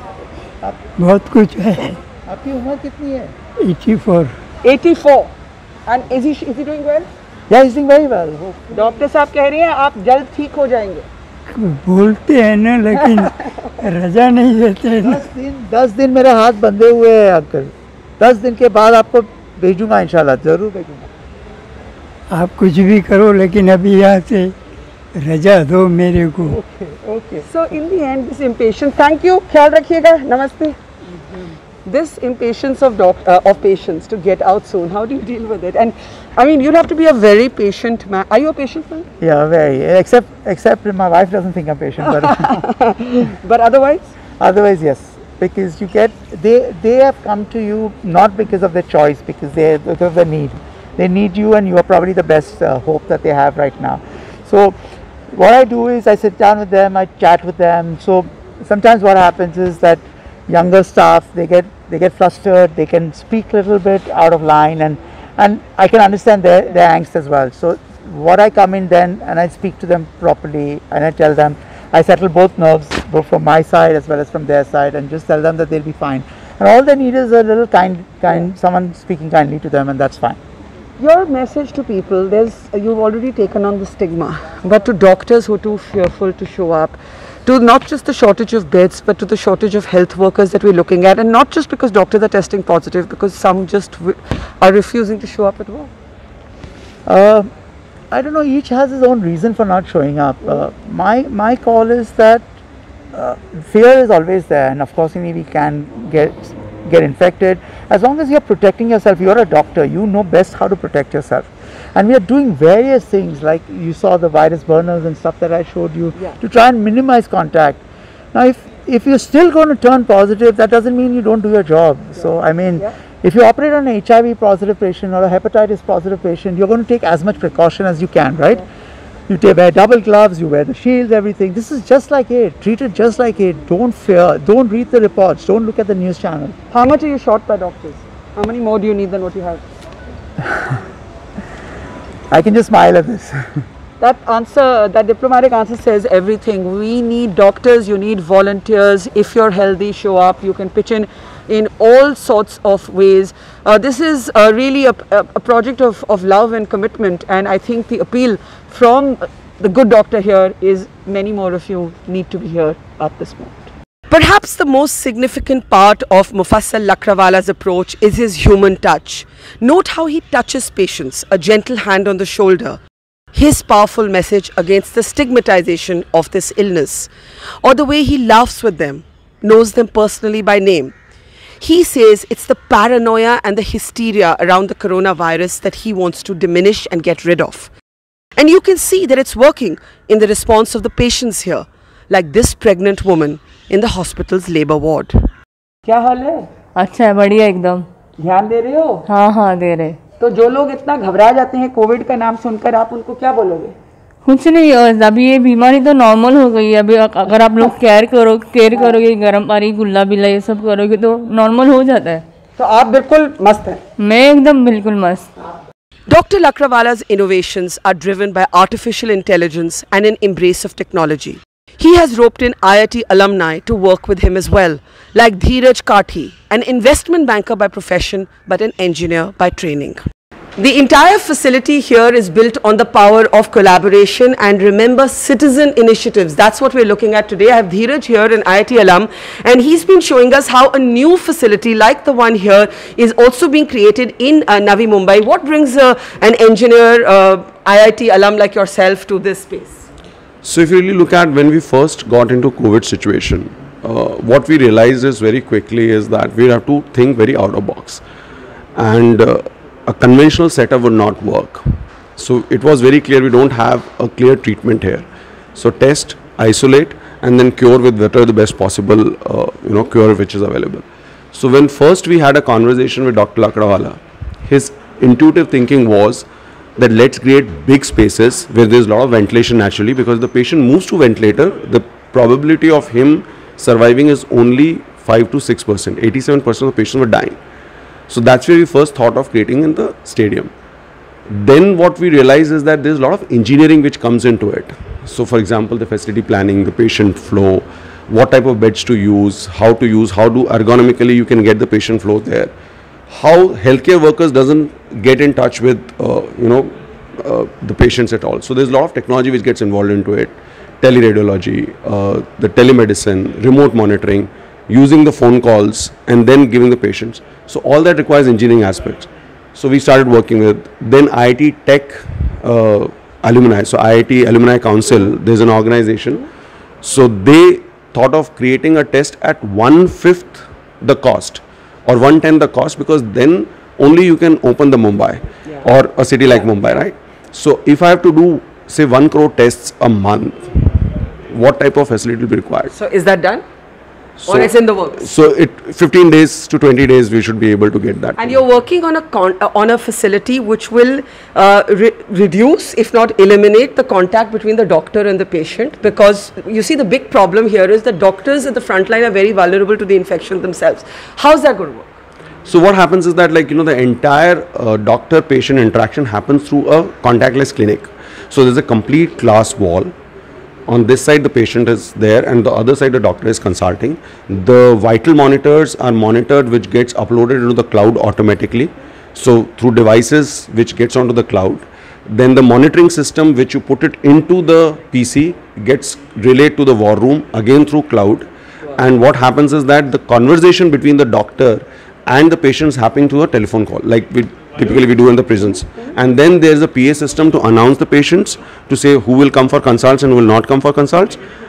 Speaker 6: बहुत कुछ है.
Speaker 2: आपकी उम्र कितनी है?
Speaker 6: eighty-four.
Speaker 1: eighty-four. And is he is he doing well?
Speaker 2: Yeah, he's doing very well.
Speaker 1: Doctor साहब कह रही हैं आप जल्द ठीक हो जाएंगे.
Speaker 6: बोलते हैं ना लेकिन रजा नहीं देते हैं.
Speaker 2: दस दिन दस दिन मेरे हाथ बंधे हुए हैं अंकल. दस दिन के बाद आपको भेजूंगा इंशाल्लाह, जरूर भेजूंगा.
Speaker 6: आप कुछ भी करो लेकिन अभी यहाँ से रजा दो मेरे को.
Speaker 2: Okay.
Speaker 1: So in the end, this impatience. Thank you. ख्याल रखिएगा. नमस्ते. This impatience of doc uh, of patients to get out soon. How do you deal with it? And I mean, you'll have to be a very patient man. Are you a patient man?
Speaker 2: Yeah, very. Except except my wife doesn't think I'm patient, but
Speaker 1: But otherwise?
Speaker 2: otherwise yes. Because you get they they have come to you not because of their choice, because they because of their need. They need you, and you are probably the best uh, hope that they have right now. So what I do is I sit down with them, I chat with them. So sometimes what happens is that younger staff, they get they get flustered, they can speak a little bit out of line, and and I can understand their, their angst as well. So what I come in then and I speak to them properly, and I tell them, I settle both nerves, both from my side as well as from their side, and just tell them that they'll be fine. And all they need is a little kind, kind, someone speaking kindly to them, and that's fine.
Speaker 1: Your message to people, there's you've already taken on the stigma, but to doctors who are too fearful to show up, to not just the shortage of beds, but to the shortage of health workers that we're looking at, and not just because doctors are testing positive, because some just w are refusing to show up at work.
Speaker 2: Uh, I don't know, each has his own reason for not showing up. Uh, my, my call is that uh, fear is always there, and of course we can get get infected. As long as you're protecting yourself, you're a doctor, you know best how to protect yourself. And we are doing various things, like you saw the virus burners and stuff that I showed you, yeah. to try and minimize contact. Now if if you're still going to turn positive, that doesn't mean you don't do your job. Yeah. So I mean, yeah. if you operate on an H I V positive patient or a hepatitis positive patient, you're going to take as much precaution as you can, right? Yeah. You wear double gloves, you wear the shields, everything. This is just like it. Treat it just like it. Don't fear. Don't read the reports. Don't look at the news channel.
Speaker 1: How much are you short by doctors? How many more do you need than what you have?
Speaker 2: I can just smile at this.
Speaker 1: That answer, that diplomatic answer says everything. We need doctors, you need volunteers. If you're healthy, show up. You can pitch in in all sorts of ways. Uh, this is uh, really a, a, a project of, of love and commitment, and I think the appeal from the good doctor here is many more of you need to be here at this moment. Perhaps the most significant part of Mufassal Lakrawala's approach is his human touch. Note how he touches patients, a gentle hand on the shoulder. His powerful message against the stigmatization of this illness, or the way he laughs with them, knows them personally by name. He says it's the paranoia and the hysteria around the coronavirus that he wants to diminish and get rid of. And you can see that it's working in the response of the patients here, like this pregnant woman in the hospital's labor ward.
Speaker 8: क्या हाल है?
Speaker 3: अच्छा है, बढ़िया एकदम.
Speaker 8: ध्यान दे रहे हो?
Speaker 3: हाँ हाँ दे रहे.
Speaker 8: तो जो लोग इतना घबरा जाते हैं कोविड का नाम सुनकर, आप उनको क्या बोलोगे?
Speaker 3: कुछ नहीं, अभी ये बीमारी तो नॉर्मल हो गई है. अभी अगर आप लोग केयर करो केयर करोगे, गर्म पानी, गुल्ला बिल्ला ये सब करोगे तो नॉर्मल हो जाता है.
Speaker 8: तो आप बिल्कुल मस्त हैं.
Speaker 3: मैं एकदम बिल्कुल मस्त.
Speaker 1: Doctor Lakrawala's innovations are driven by artificial intelligence and an embrace of technology. He has roped in I I T alumni to work with him as well, like Dheeraj Kathi, an investment banker by profession but an engineer by training. The entire facility here is built on the power of collaboration and remember citizen initiatives. That's what we're looking at today. I have Dheeraj here, an I I T alum, and he's been showing us how a new facility like the one here is also being created in uh, Navi Mumbai. What brings uh, an engineer, uh, I I T alum like yourself to this space?
Speaker 9: So if you really look at when we first got into COVID situation, uh, what we realized is very quickly is that we have to think very out of box. And uh, a conventional setup would not work. So it was very clear we don't have a clear treatment here. So test, isolate, and then cure with whatever the best possible uh, you know, cure which is available. So when first we had a conversation with Doctor Lakrawala, his intuitive thinking was that let's create big spaces where there's a lot of ventilation naturally, because the patient moves to ventilator, the probability of him surviving is only five to six percent. eighty-seven percent of the patients were dying. So that's where we first thought of creating in the stadium. Then what we realized is that there's a lot of engineering which comes into it. So for example, the facility planning, the patient flow, what type of beds to use, how to use, how do ergonomically you can get the patient flow there. How healthcare workers doesn't get in touch with uh, you know uh, the patients at all. So there's a lot of technology which gets involved into it. Teleradiology, uh, the telemedicine, remote monitoring, using the phone calls and then giving the patients. So all that requires engineering aspects. So we started working with then I I T Tech uh, alumni. So I I T Alumni Council, there's an organization. So they thought of creating a test at one fifth the cost or one tenth the cost, because then only you can open the Mumbai yeah. or a city like Mumbai, right? So if I have to do say one crore tests a month, what type of facility will be required?
Speaker 1: So is that done?
Speaker 9: So,
Speaker 1: or it's in the works?
Speaker 9: So it fifteen days to twenty days we should be able to get that.
Speaker 1: And you're working on a con uh, on a facility which will uh, re reduce, if not eliminate, the contact between the doctor and the patient, because you see the big problem here is that doctors at the front line are very vulnerable to the infection themselves. How's that going to work?
Speaker 9: So what happens is that, like, you know, the entire uh, doctor-patient interaction happens through a contactless clinic. So there's a complete glass wall. On this side the patient is there and the other side the doctor is consulting. The vital monitors are monitored, which gets uploaded into the cloud automatically. So through devices which gets onto the cloud. Then the monitoring system which you put it into the P C gets relayed to the war room again through cloud. Wow. And what happens is that the conversation between the doctor and the patient is happening through a telephone call, like we typically we do in the prisons. And then there's a P A system to announce the patients, to say who will come for consults and who will not come for consults.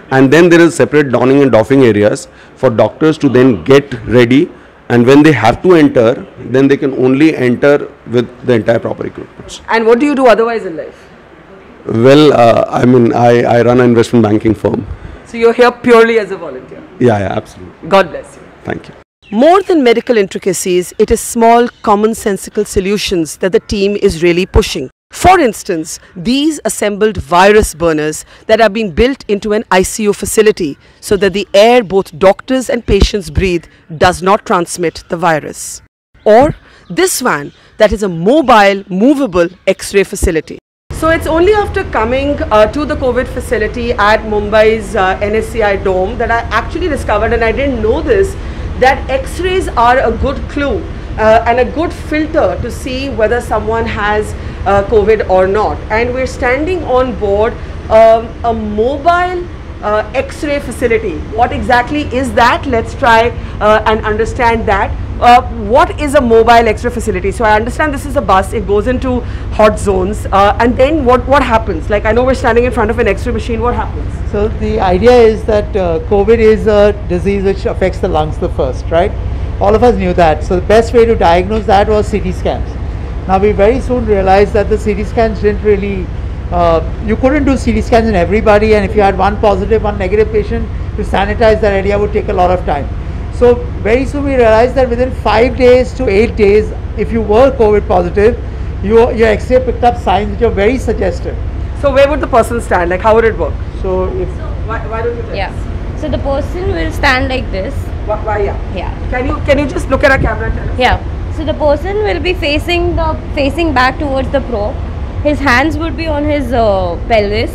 Speaker 9: and then there is separate donning and doffing areas for doctors to then get ready, and when they have to enter, then they can only enter with the entire proper equipment.
Speaker 1: And what do you do otherwise in life?
Speaker 9: Well, uh, I mean, I, I run an investment banking firm.
Speaker 1: So you're here purely as a volunteer?
Speaker 9: Yeah, yeah, absolutely.
Speaker 1: God bless you.
Speaker 9: Thank you.
Speaker 1: More than medical intricacies, it is small, commonsensical solutions that the team is really pushing. For instance, these assembled virus burners that are being built into an I C U facility so that the air both doctors and patients breathe does not transmit the virus. Or this van that is a mobile, movable X-ray facility. So it's only after coming uh, to the COVID facility at Mumbai's uh, N S C I Dome that I actually discovered, and I didn't know this, that X-rays are a good clue uh, and a good filter to see whether someone has uh, COVID or not. And we're standing on board um, a mobile uh, X-ray facility. What exactly is that? Let's try uh, and understand that. Uh, what is a mobile X-ray facility? So I understand this is a bus, it goes into hot zones, uh, and then what, what happens? Like, I know we're standing in front of an X-ray machine, what happens?
Speaker 2: So the idea is that uh, COVID is a disease which affects the lungs the first, right? All of us knew that. So the best way to diagnose that was C T scans. Now we very soon realized that the C T scans didn't really, uh, you couldn't do C T scans in everybody, and if you had one positive, one negative patient, to sanitize that area would take a lot of time. So very soon we realized that within five days to eight days, if you were COVID positive, your, your X-ray picked up signs which are very suggestive.
Speaker 1: So where would the person stand? Like, how would it work?
Speaker 2: So if
Speaker 7: So,
Speaker 1: why, why don't you tell
Speaker 7: yeah.
Speaker 1: us?
Speaker 7: So the person will stand like this.
Speaker 1: Why, why, yeah.
Speaker 7: Yeah.
Speaker 1: Can you can you just look at our camera and tell us?
Speaker 7: Yeah. So the person will be facing the facing back towards the probe. His hands would be on his uh, pelvis.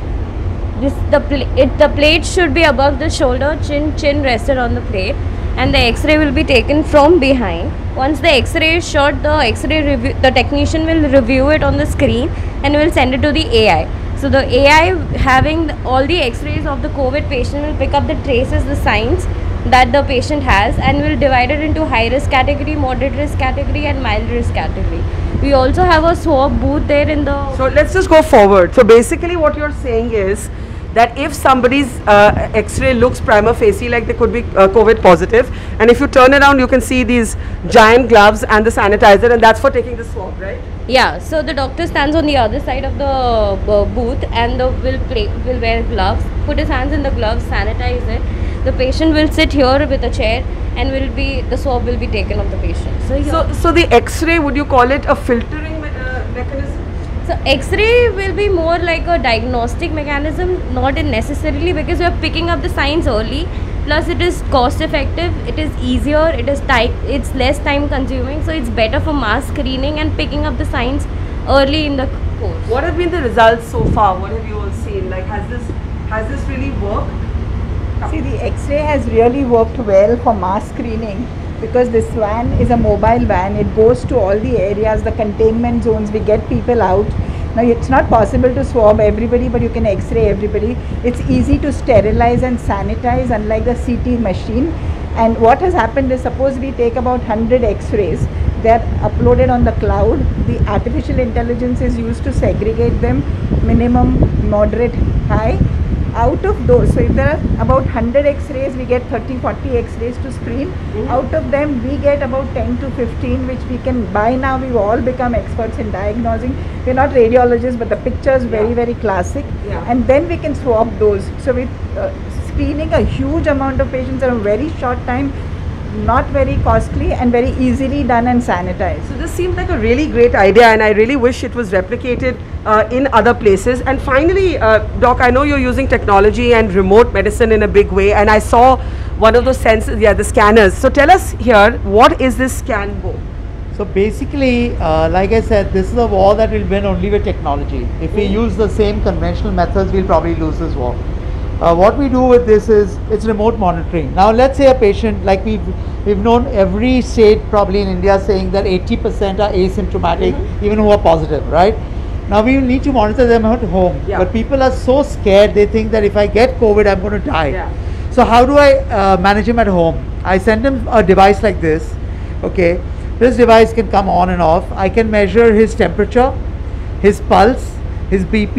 Speaker 7: This the pl it the plate should be above the shoulder. Chin chin rested on the plate, and the X-ray will be taken from behind. Once the X-ray is shot, the X-ray review the technician will review it on the screen and will send it to the A I. So the A I, having all the X-rays of the COVID patient, will pick up the traces, the signs that the patient has, and will divide it into high risk category, moderate risk category, and mild risk category. We also have a swab booth there in the.
Speaker 1: So let's just go forward. So basically what you're saying is that if somebody's uh, X-ray looks prima facie like they could be uh, COVID positive, and if you turn around you can see these giant gloves and the sanitizer, and that's for taking the swab, right?
Speaker 7: Yeah, so the doctor stands on the other side of the uh, booth, and the, will play, will wear gloves, put his hands in the gloves, sanitize it. The patient will sit here with a chair, and will be the swab will be taken of the patient. So,
Speaker 1: So, so the X-ray, would you call it a filtering me uh, mechanism?
Speaker 7: So X-ray will be more like a diagnostic mechanism, not in necessarily, because we are picking up the signs early. Plus, it is cost effective. It is easier. It is time. It's less time consuming. So it's better for mass screening and picking up the signs early in the course.
Speaker 1: What have been the results so far? What have you all seen? Like, has this has this really worked?
Speaker 8: See, the X-ray has really worked well for mass screening, because this van is a mobile van. It goes to all the areas, the containment zones. We get people out. Now it's not possible to swab everybody, but you can X-ray everybody. It's easy to sterilize and sanitize, unlike the C T machine. And what has happened is, suppose we take about one hundred X-rays, they're uploaded on the cloud. The artificial intelligence is used to segregate them, minimum, moderate, high. Out of those, so if there are about one hundred X-rays, we get thirty forty X-rays to screen. Mm-hmm. Out of them, we get about ten to fifteen, which we can, by now we've all become experts in diagnosing. We're not radiologists, but the picture is very, very classic. Yeah. And then we can swap those. So we're uh, screening a huge amount of patients in a very short time, not very costly, and very easily done and sanitized.
Speaker 1: So this seemed like a really great idea, and I really wish it was replicated uh, in other places. And finally, uh, Doc, I know you're using technology and remote medicine in a big way, and I saw one of those sensors, yeah, the scanners. So tell us here, what is this ScanBo?
Speaker 2: So basically, uh, like I said, this is a war that will win only with technology. If we use the same conventional methods, we'll probably lose this war. Uh, what we do with this is, it's remote monitoring. Now let's say a patient, like we've, we've known every state probably in India saying that eighty percent are asymptomatic, mm-hmm. even who are positive, right? Now we will need to monitor them at home. Yeah. But people are so scared, they think that if I get COVID, I'm going to die. Yeah. So how do I uh, manage him at home? I send him a device like this, okay? This device can come on and off. I can measure his temperature, his pulse, his B P,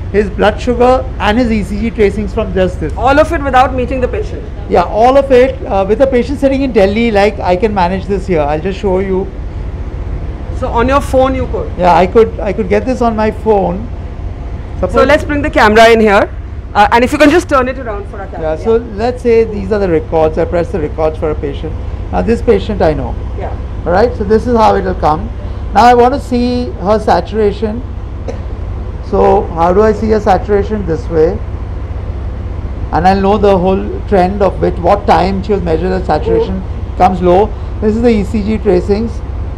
Speaker 2: his blood sugar and his E C G tracings from just this.
Speaker 1: All of it without meeting the patient?
Speaker 2: Yeah, all of it uh, with the patient sitting in Delhi, like I can manage this here. I'll just show you.
Speaker 1: So on your phone you could?
Speaker 2: Yeah, I could I could get this on my phone. Suppose
Speaker 1: so let's bring the camera in here. Uh, and if you can just turn it around for our camera.
Speaker 2: Yeah, so yeah. Let's say these are the records. I press the records for a patient. Now this patient I know.
Speaker 1: Yeah.
Speaker 2: Alright, so this is how it will come. Now I want to see her saturation. So how do I see her saturation? This way. And I'll know the whole trend of it, what time she was measured at saturation comes low. This is the E C G tracings.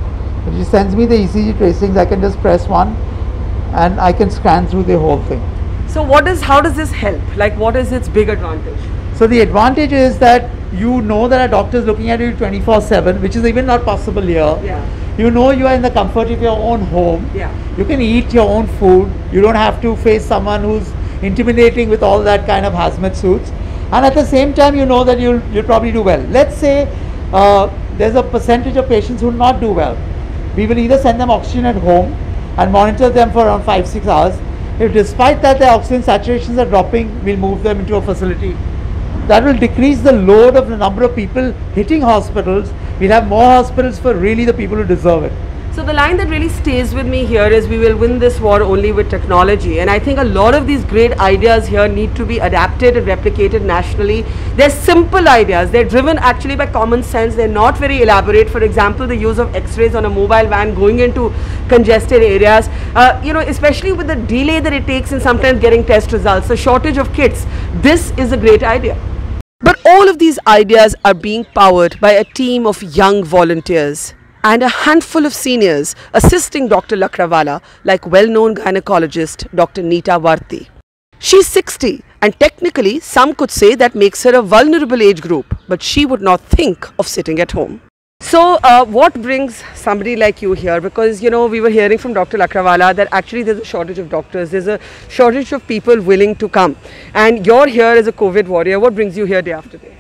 Speaker 2: If she sends me the E C G tracings, I can just press one and I can scan through the whole thing.
Speaker 1: So what is, how does this help? Like what is its big advantage?
Speaker 2: So the advantage is that you know that a doctor is looking at you twenty-four seven, which is even not possible here.
Speaker 1: Yeah.
Speaker 2: You know you are in the comfort of your own home.
Speaker 1: Yeah.
Speaker 2: You can eat your own food. You don't have to face someone who's intimidating with all that kind of hazmat suits. And at the same time, you know that you'll, you'll probably do well. Let's say uh, there's a percentage of patients who will not do well. We will either send them oxygen at home and monitor them for around five, six hours. If despite that their oxygen saturations are dropping, we'll move them into a facility. That will decrease the load of the number of people hitting hospitals. We'll have more hospitals for really the people who deserve it.
Speaker 1: So the line that really stays with me here is we will win this war only with technology, and I think a lot of these great ideas here need to be adapted and replicated nationally. They're simple ideas, they're driven actually by common sense, they're not very elaborate. For example, the use of x-rays on a mobile van going into congested areas, uh, you know, especially with the delay that it takes in sometimes getting test results, the shortage of kits. This is a great idea. But all of these ideas are being powered by a team of young volunteers and a handful of seniors assisting Doctor Lakrawala, like well-known gynecologist Doctor Neeta Varti. She's sixty and technically some could say that makes her a vulnerable age group, but she would not think of sitting at home. So uh, what brings somebody like you here? Because, you know, we were hearing from Doctor Lakrawala that actually there's a shortage of doctors, there's a shortage of people willing to come. And you're here as a COVID warrior. What brings you here day after day?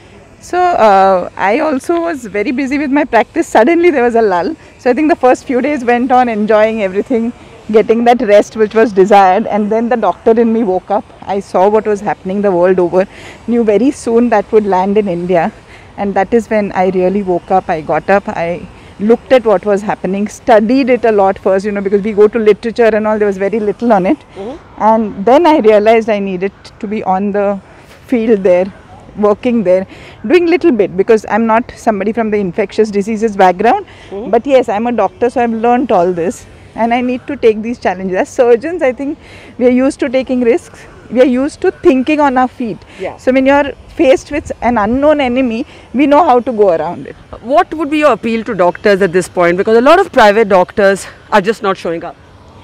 Speaker 8: So uh, I also was very busy with my practice. Suddenly there was a lull. So I think the first few days went on enjoying everything, getting that rest which was desired, and then the doctor in me woke up. I saw what was happening the world over, knew very soon that would land in India. And that is when I really woke up. I got up, I looked at what was happening, studied it a lot first, you know, because we go to literature and all, there was very little on it. Mm-hmm. And then I realized I needed to be on the field there, working there, doing little bit, because I'm not somebody from the infectious diseases background. Mm-hmm. But yes, I'm a doctor, so I've learnt all this. And I need to take these challenges. As surgeons, I think we are used to taking risks. We are used to thinking on our feet. Yeah. So when you're faced with an unknown enemy, we know how to go around it.
Speaker 1: What would be your appeal to doctors at this point? Because a lot of private doctors are just not showing up.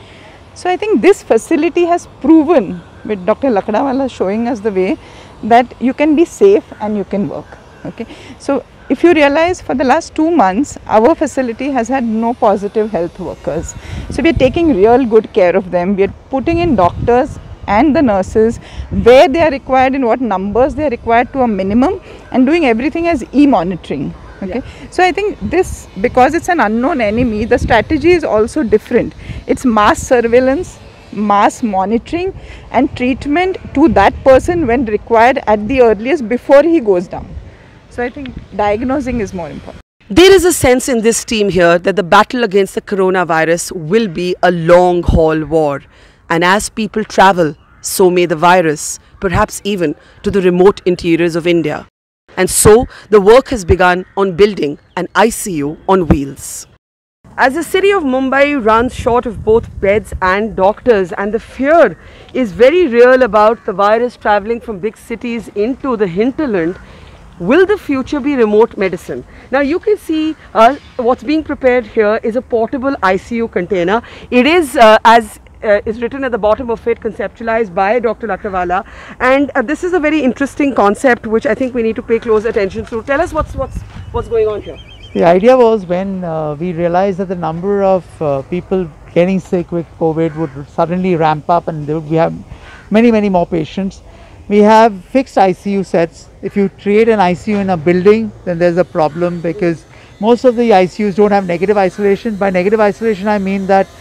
Speaker 8: So I think this facility has proven, with Doctor Lakrawala showing us the way, that you can be safe and you can work. Okay. So if you realize, for the last two months, our facility has had no positive health workers. So we are taking real good care of them. We are putting in doctors and the nurses where they are required, in what numbers they are required to a minimum, and doing everything as e-monitoring. Okay. Yeah. So I think this, because it's an unknown enemy, the strategy is also different. It's mass surveillance, mass monitoring and treatment to that person when required at the earliest before he goes down. So I think diagnosing is more important.
Speaker 1: There is a sense in this team here that the battle against the coronavirus will be a long haul war. And as people travel, so may the virus, perhaps even to the remote interiors of India. And so the work has begun on building an I C U on wheels. As the city of Mumbai runs short of both beds and doctors, and the fear is very real about the virus traveling from big cities into the hinterland, will the future be remote medicine? Now you can see uh, what's being prepared here is a portable I C U container. It is uh, as Uh, is written at the bottom of it, conceptualized by Doctor Lakrawala, and uh, this is a very interesting concept which I think we need to pay close attention to. Tell us what's what's what's going on here.
Speaker 2: The idea was, when uh, we realized that the number of uh, people getting sick with COVID would suddenly ramp up and we have many many more patients, we have fixed I C U sets. If you create an I C U in a building, then there's a problem, because most of the I C Us don't have negative isolation. By negative isolation I mean that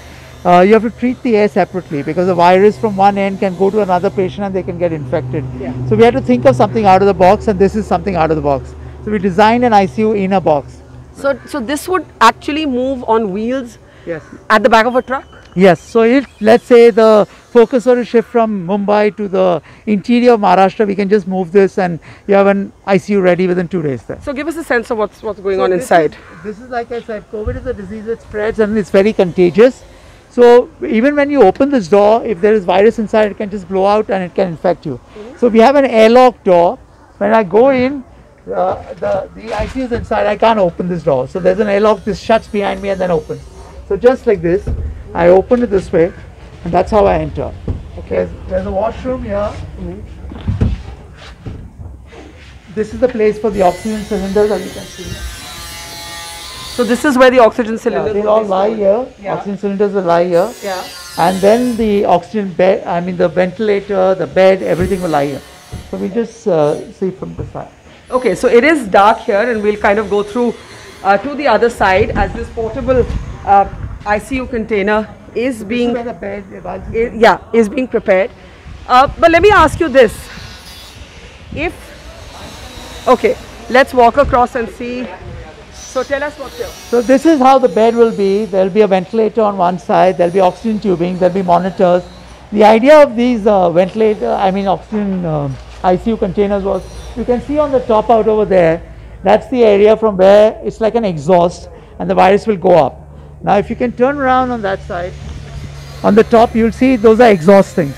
Speaker 2: uh, you have to treat the air separately because the virus from one end can go to another patient and they can get infected.
Speaker 1: Yeah.
Speaker 2: So we had to think of something out of the box, and this is something out of the box. So we designed an I C U in a box.
Speaker 1: So, so this would actually move on wheels
Speaker 2: Yes.
Speaker 1: at the back of a truck?
Speaker 2: Yes. So if, let's say, the focus were to shift from Mumbai to the interior of Maharashtra, we can just move this and you have an I C U ready within two days there.
Speaker 1: So give us a sense of what's what's going
Speaker 2: So
Speaker 1: on
Speaker 2: this
Speaker 1: inside.
Speaker 2: Is, this is like I said, COVID is a disease that spreads and it's very contagious. So even when you open this door, if there is virus inside, it can just blow out and it can infect you. Mm-hmm. So we have an airlock door. When I go in, uh, the, the I C U is inside, I can't open this door. So there's an airlock, this shuts behind me and then opens. So just like this, I open it this way and that's how I enter. Okay. There's, there's a washroom here. Mm-hmm. This is the place for the oxygen cylinders, as you can see.
Speaker 1: So this is where the oxygen cylinders
Speaker 2: yeah, they all lie here. Yeah. Oxygen cylinders will lie here.
Speaker 1: Yeah.
Speaker 2: And then the oxygen bed, I mean the ventilator, the bed, everything will lie here. So we just uh, see from the side.
Speaker 1: Okay, so it is dark here and we'll kind of go through uh, to the other side as this portable uh, I C U container is being,
Speaker 2: the bed, the
Speaker 1: is, yeah, is being prepared. Uh, but let me ask you this. If, okay, let's walk across and see. So tell us what's here.
Speaker 2: So this is how the bed will be. There will be a ventilator on one side, there will be oxygen tubing, there will be monitors. The idea of these uh, ventilator, I mean oxygen uh, I C U containers was, you can see on the top out over there, that's the area from where it's like an exhaust and the virus will go up. Now if you can turn around on that side, on the top you'll see those are exhaust things.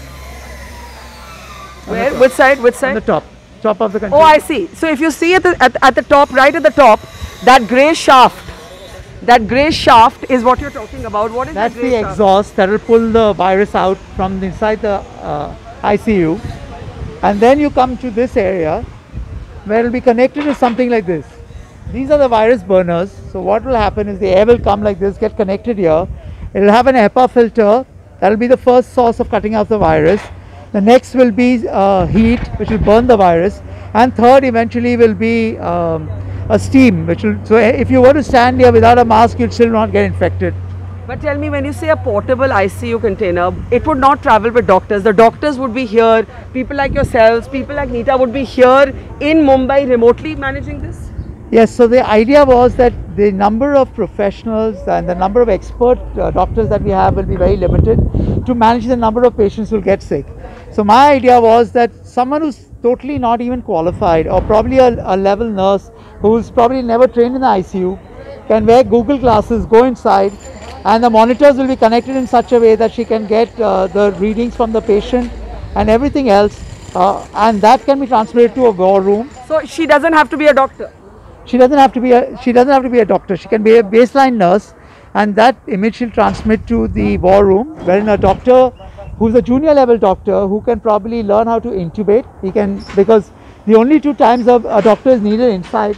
Speaker 1: Where? Which side? Which side?
Speaker 2: On the top. Top of the container.
Speaker 1: Oh, I see. So if you see at the, at, at the top, right at the top, that grey shaft, that grey shaft is what you're talking about. What is
Speaker 2: That's
Speaker 1: the grey
Speaker 2: the
Speaker 1: shaft?
Speaker 2: exhaust that will pull the virus out from inside the uh, I C U. And then you come to this area where it will be connected to something like this. These are the virus burners. So what will happen is the air will come like this, get connected here. It will have an HEPA filter. That will be the first source of cutting out the virus. The next will be uh, heat, which will burn the virus. And third eventually will be um, a steam, which will, so if you were to stand here without a mask, you'd still not get infected.
Speaker 1: But tell me, when you say a portable I C U container, it would not travel with doctors. The doctors would be here, people like yourselves, people like Nita would be here in Mumbai remotely managing this?
Speaker 2: Yes, so the idea was that the number of professionals and the number of expert uh, doctors that we have will be very limited to manage the number of patients who will get sick. So my idea was that someone who's totally not even qualified, or probably a, a level nurse who's probably never trained in the I C U, can wear Google glasses, go inside, and the monitors will be connected in such a way that she can get uh, the readings from the patient and everything else, uh, and that can be transmitted to a war room.
Speaker 1: So she doesn't have to be a doctor?
Speaker 2: She doesn't have to be a she doesn't have to be a doctor. She can be a baseline nurse, and that image will transmit to the war room, wherein a doctor who's a junior level doctor who can probably learn how to intubate. He can, because the only two times a, a doctor is needed inside,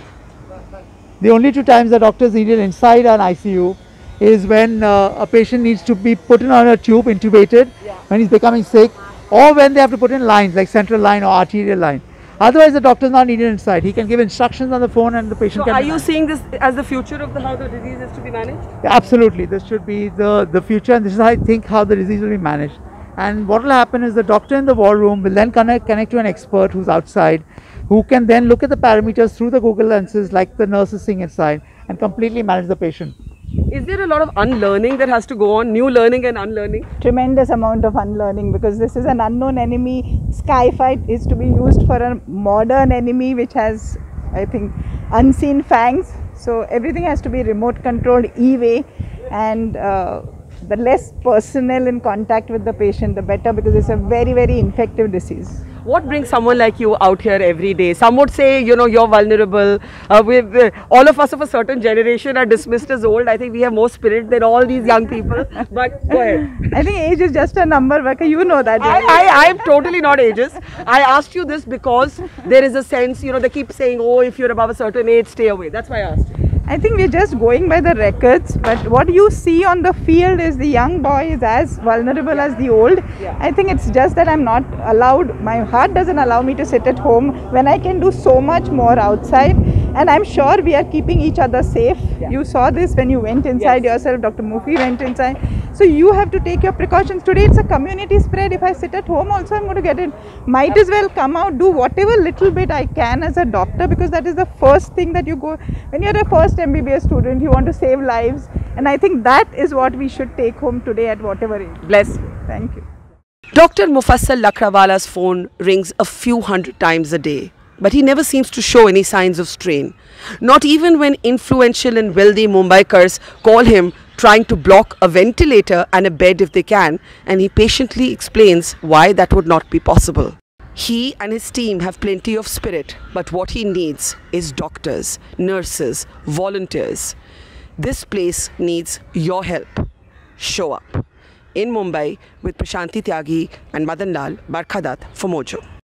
Speaker 2: the only two times a doctor is needed inside an I C U is when uh, a patient needs to be put in on a tube, intubated, yeah. when he's becoming sick, or when they have to put in lines like central line or arterial line. Otherwise, the doctor is not needed inside. He can give instructions on the phone and the patient
Speaker 1: so
Speaker 2: can...
Speaker 1: are you seeing this as the future of the, how the disease is to be managed?
Speaker 2: Yeah, absolutely. This should be the, the future, and this is how I think how the disease will be managed. And what will happen is the doctor in the war room will then connect, connect to an expert who's outside, who can then look at the parameters through the Google lenses like the nurse is seeing inside and completely manage the patient.
Speaker 1: Is there a lot of unlearning that has to go on, new learning and unlearning?
Speaker 8: Tremendous amount of unlearning, because this is an unknown enemy. Skyfight is to be used for a modern enemy which has, I think, unseen fangs. So everything has to be remote controlled e-way, and uh, the less personnel in contact with the patient, the better, because it's a very, very infective disease.
Speaker 1: What brings someone like you out here every day? Some would say, you know, you're vulnerable. Uh, we've, uh, all of us of a certain generation are dismissed as old. I think we have more spirit than all these young people. But go ahead.
Speaker 8: I think age is just a number, Vaka. You know that.
Speaker 1: I, I, I'm totally not ageist. I asked you this because there is a sense, you know, they keep saying, oh, if you're above a certain age, stay away. That's why I asked you.
Speaker 8: I think we're just going by the records, but what you see on the field is the young boy is as vulnerable as the old. Yeah. I think it's just that I'm not allowed, my heart doesn't allow me to sit at home when I can do so much more outside, and I'm sure we are keeping each other safe. Yeah. You saw this when you went inside yes. yourself, Doctor Mufi went inside. So you have to take your precautions. Today it's a community spread. If I sit at home also, I'm going to get it. Might as well come out, do whatever little bit I can as a doctor, because that is the first thing that you go, when you're a first M B B S student, you want to save lives. And I think that is what we should take home today at whatever age. Bless you. Thank you.
Speaker 1: Doctor Mufassal Lakrawala's phone rings a few hundred times a day, but he never seems to show any signs of strain. Not even when influential and wealthy Mumbaikars call him trying to block a ventilator and a bed if they can, and he patiently explains why that would not be possible. He and his team have plenty of spirit, but what he needs is doctors, nurses, volunteers. This place needs your help. Show up. In Mumbai with Prashanti Tyagi and Madan Lal Barkhadat for Mojo.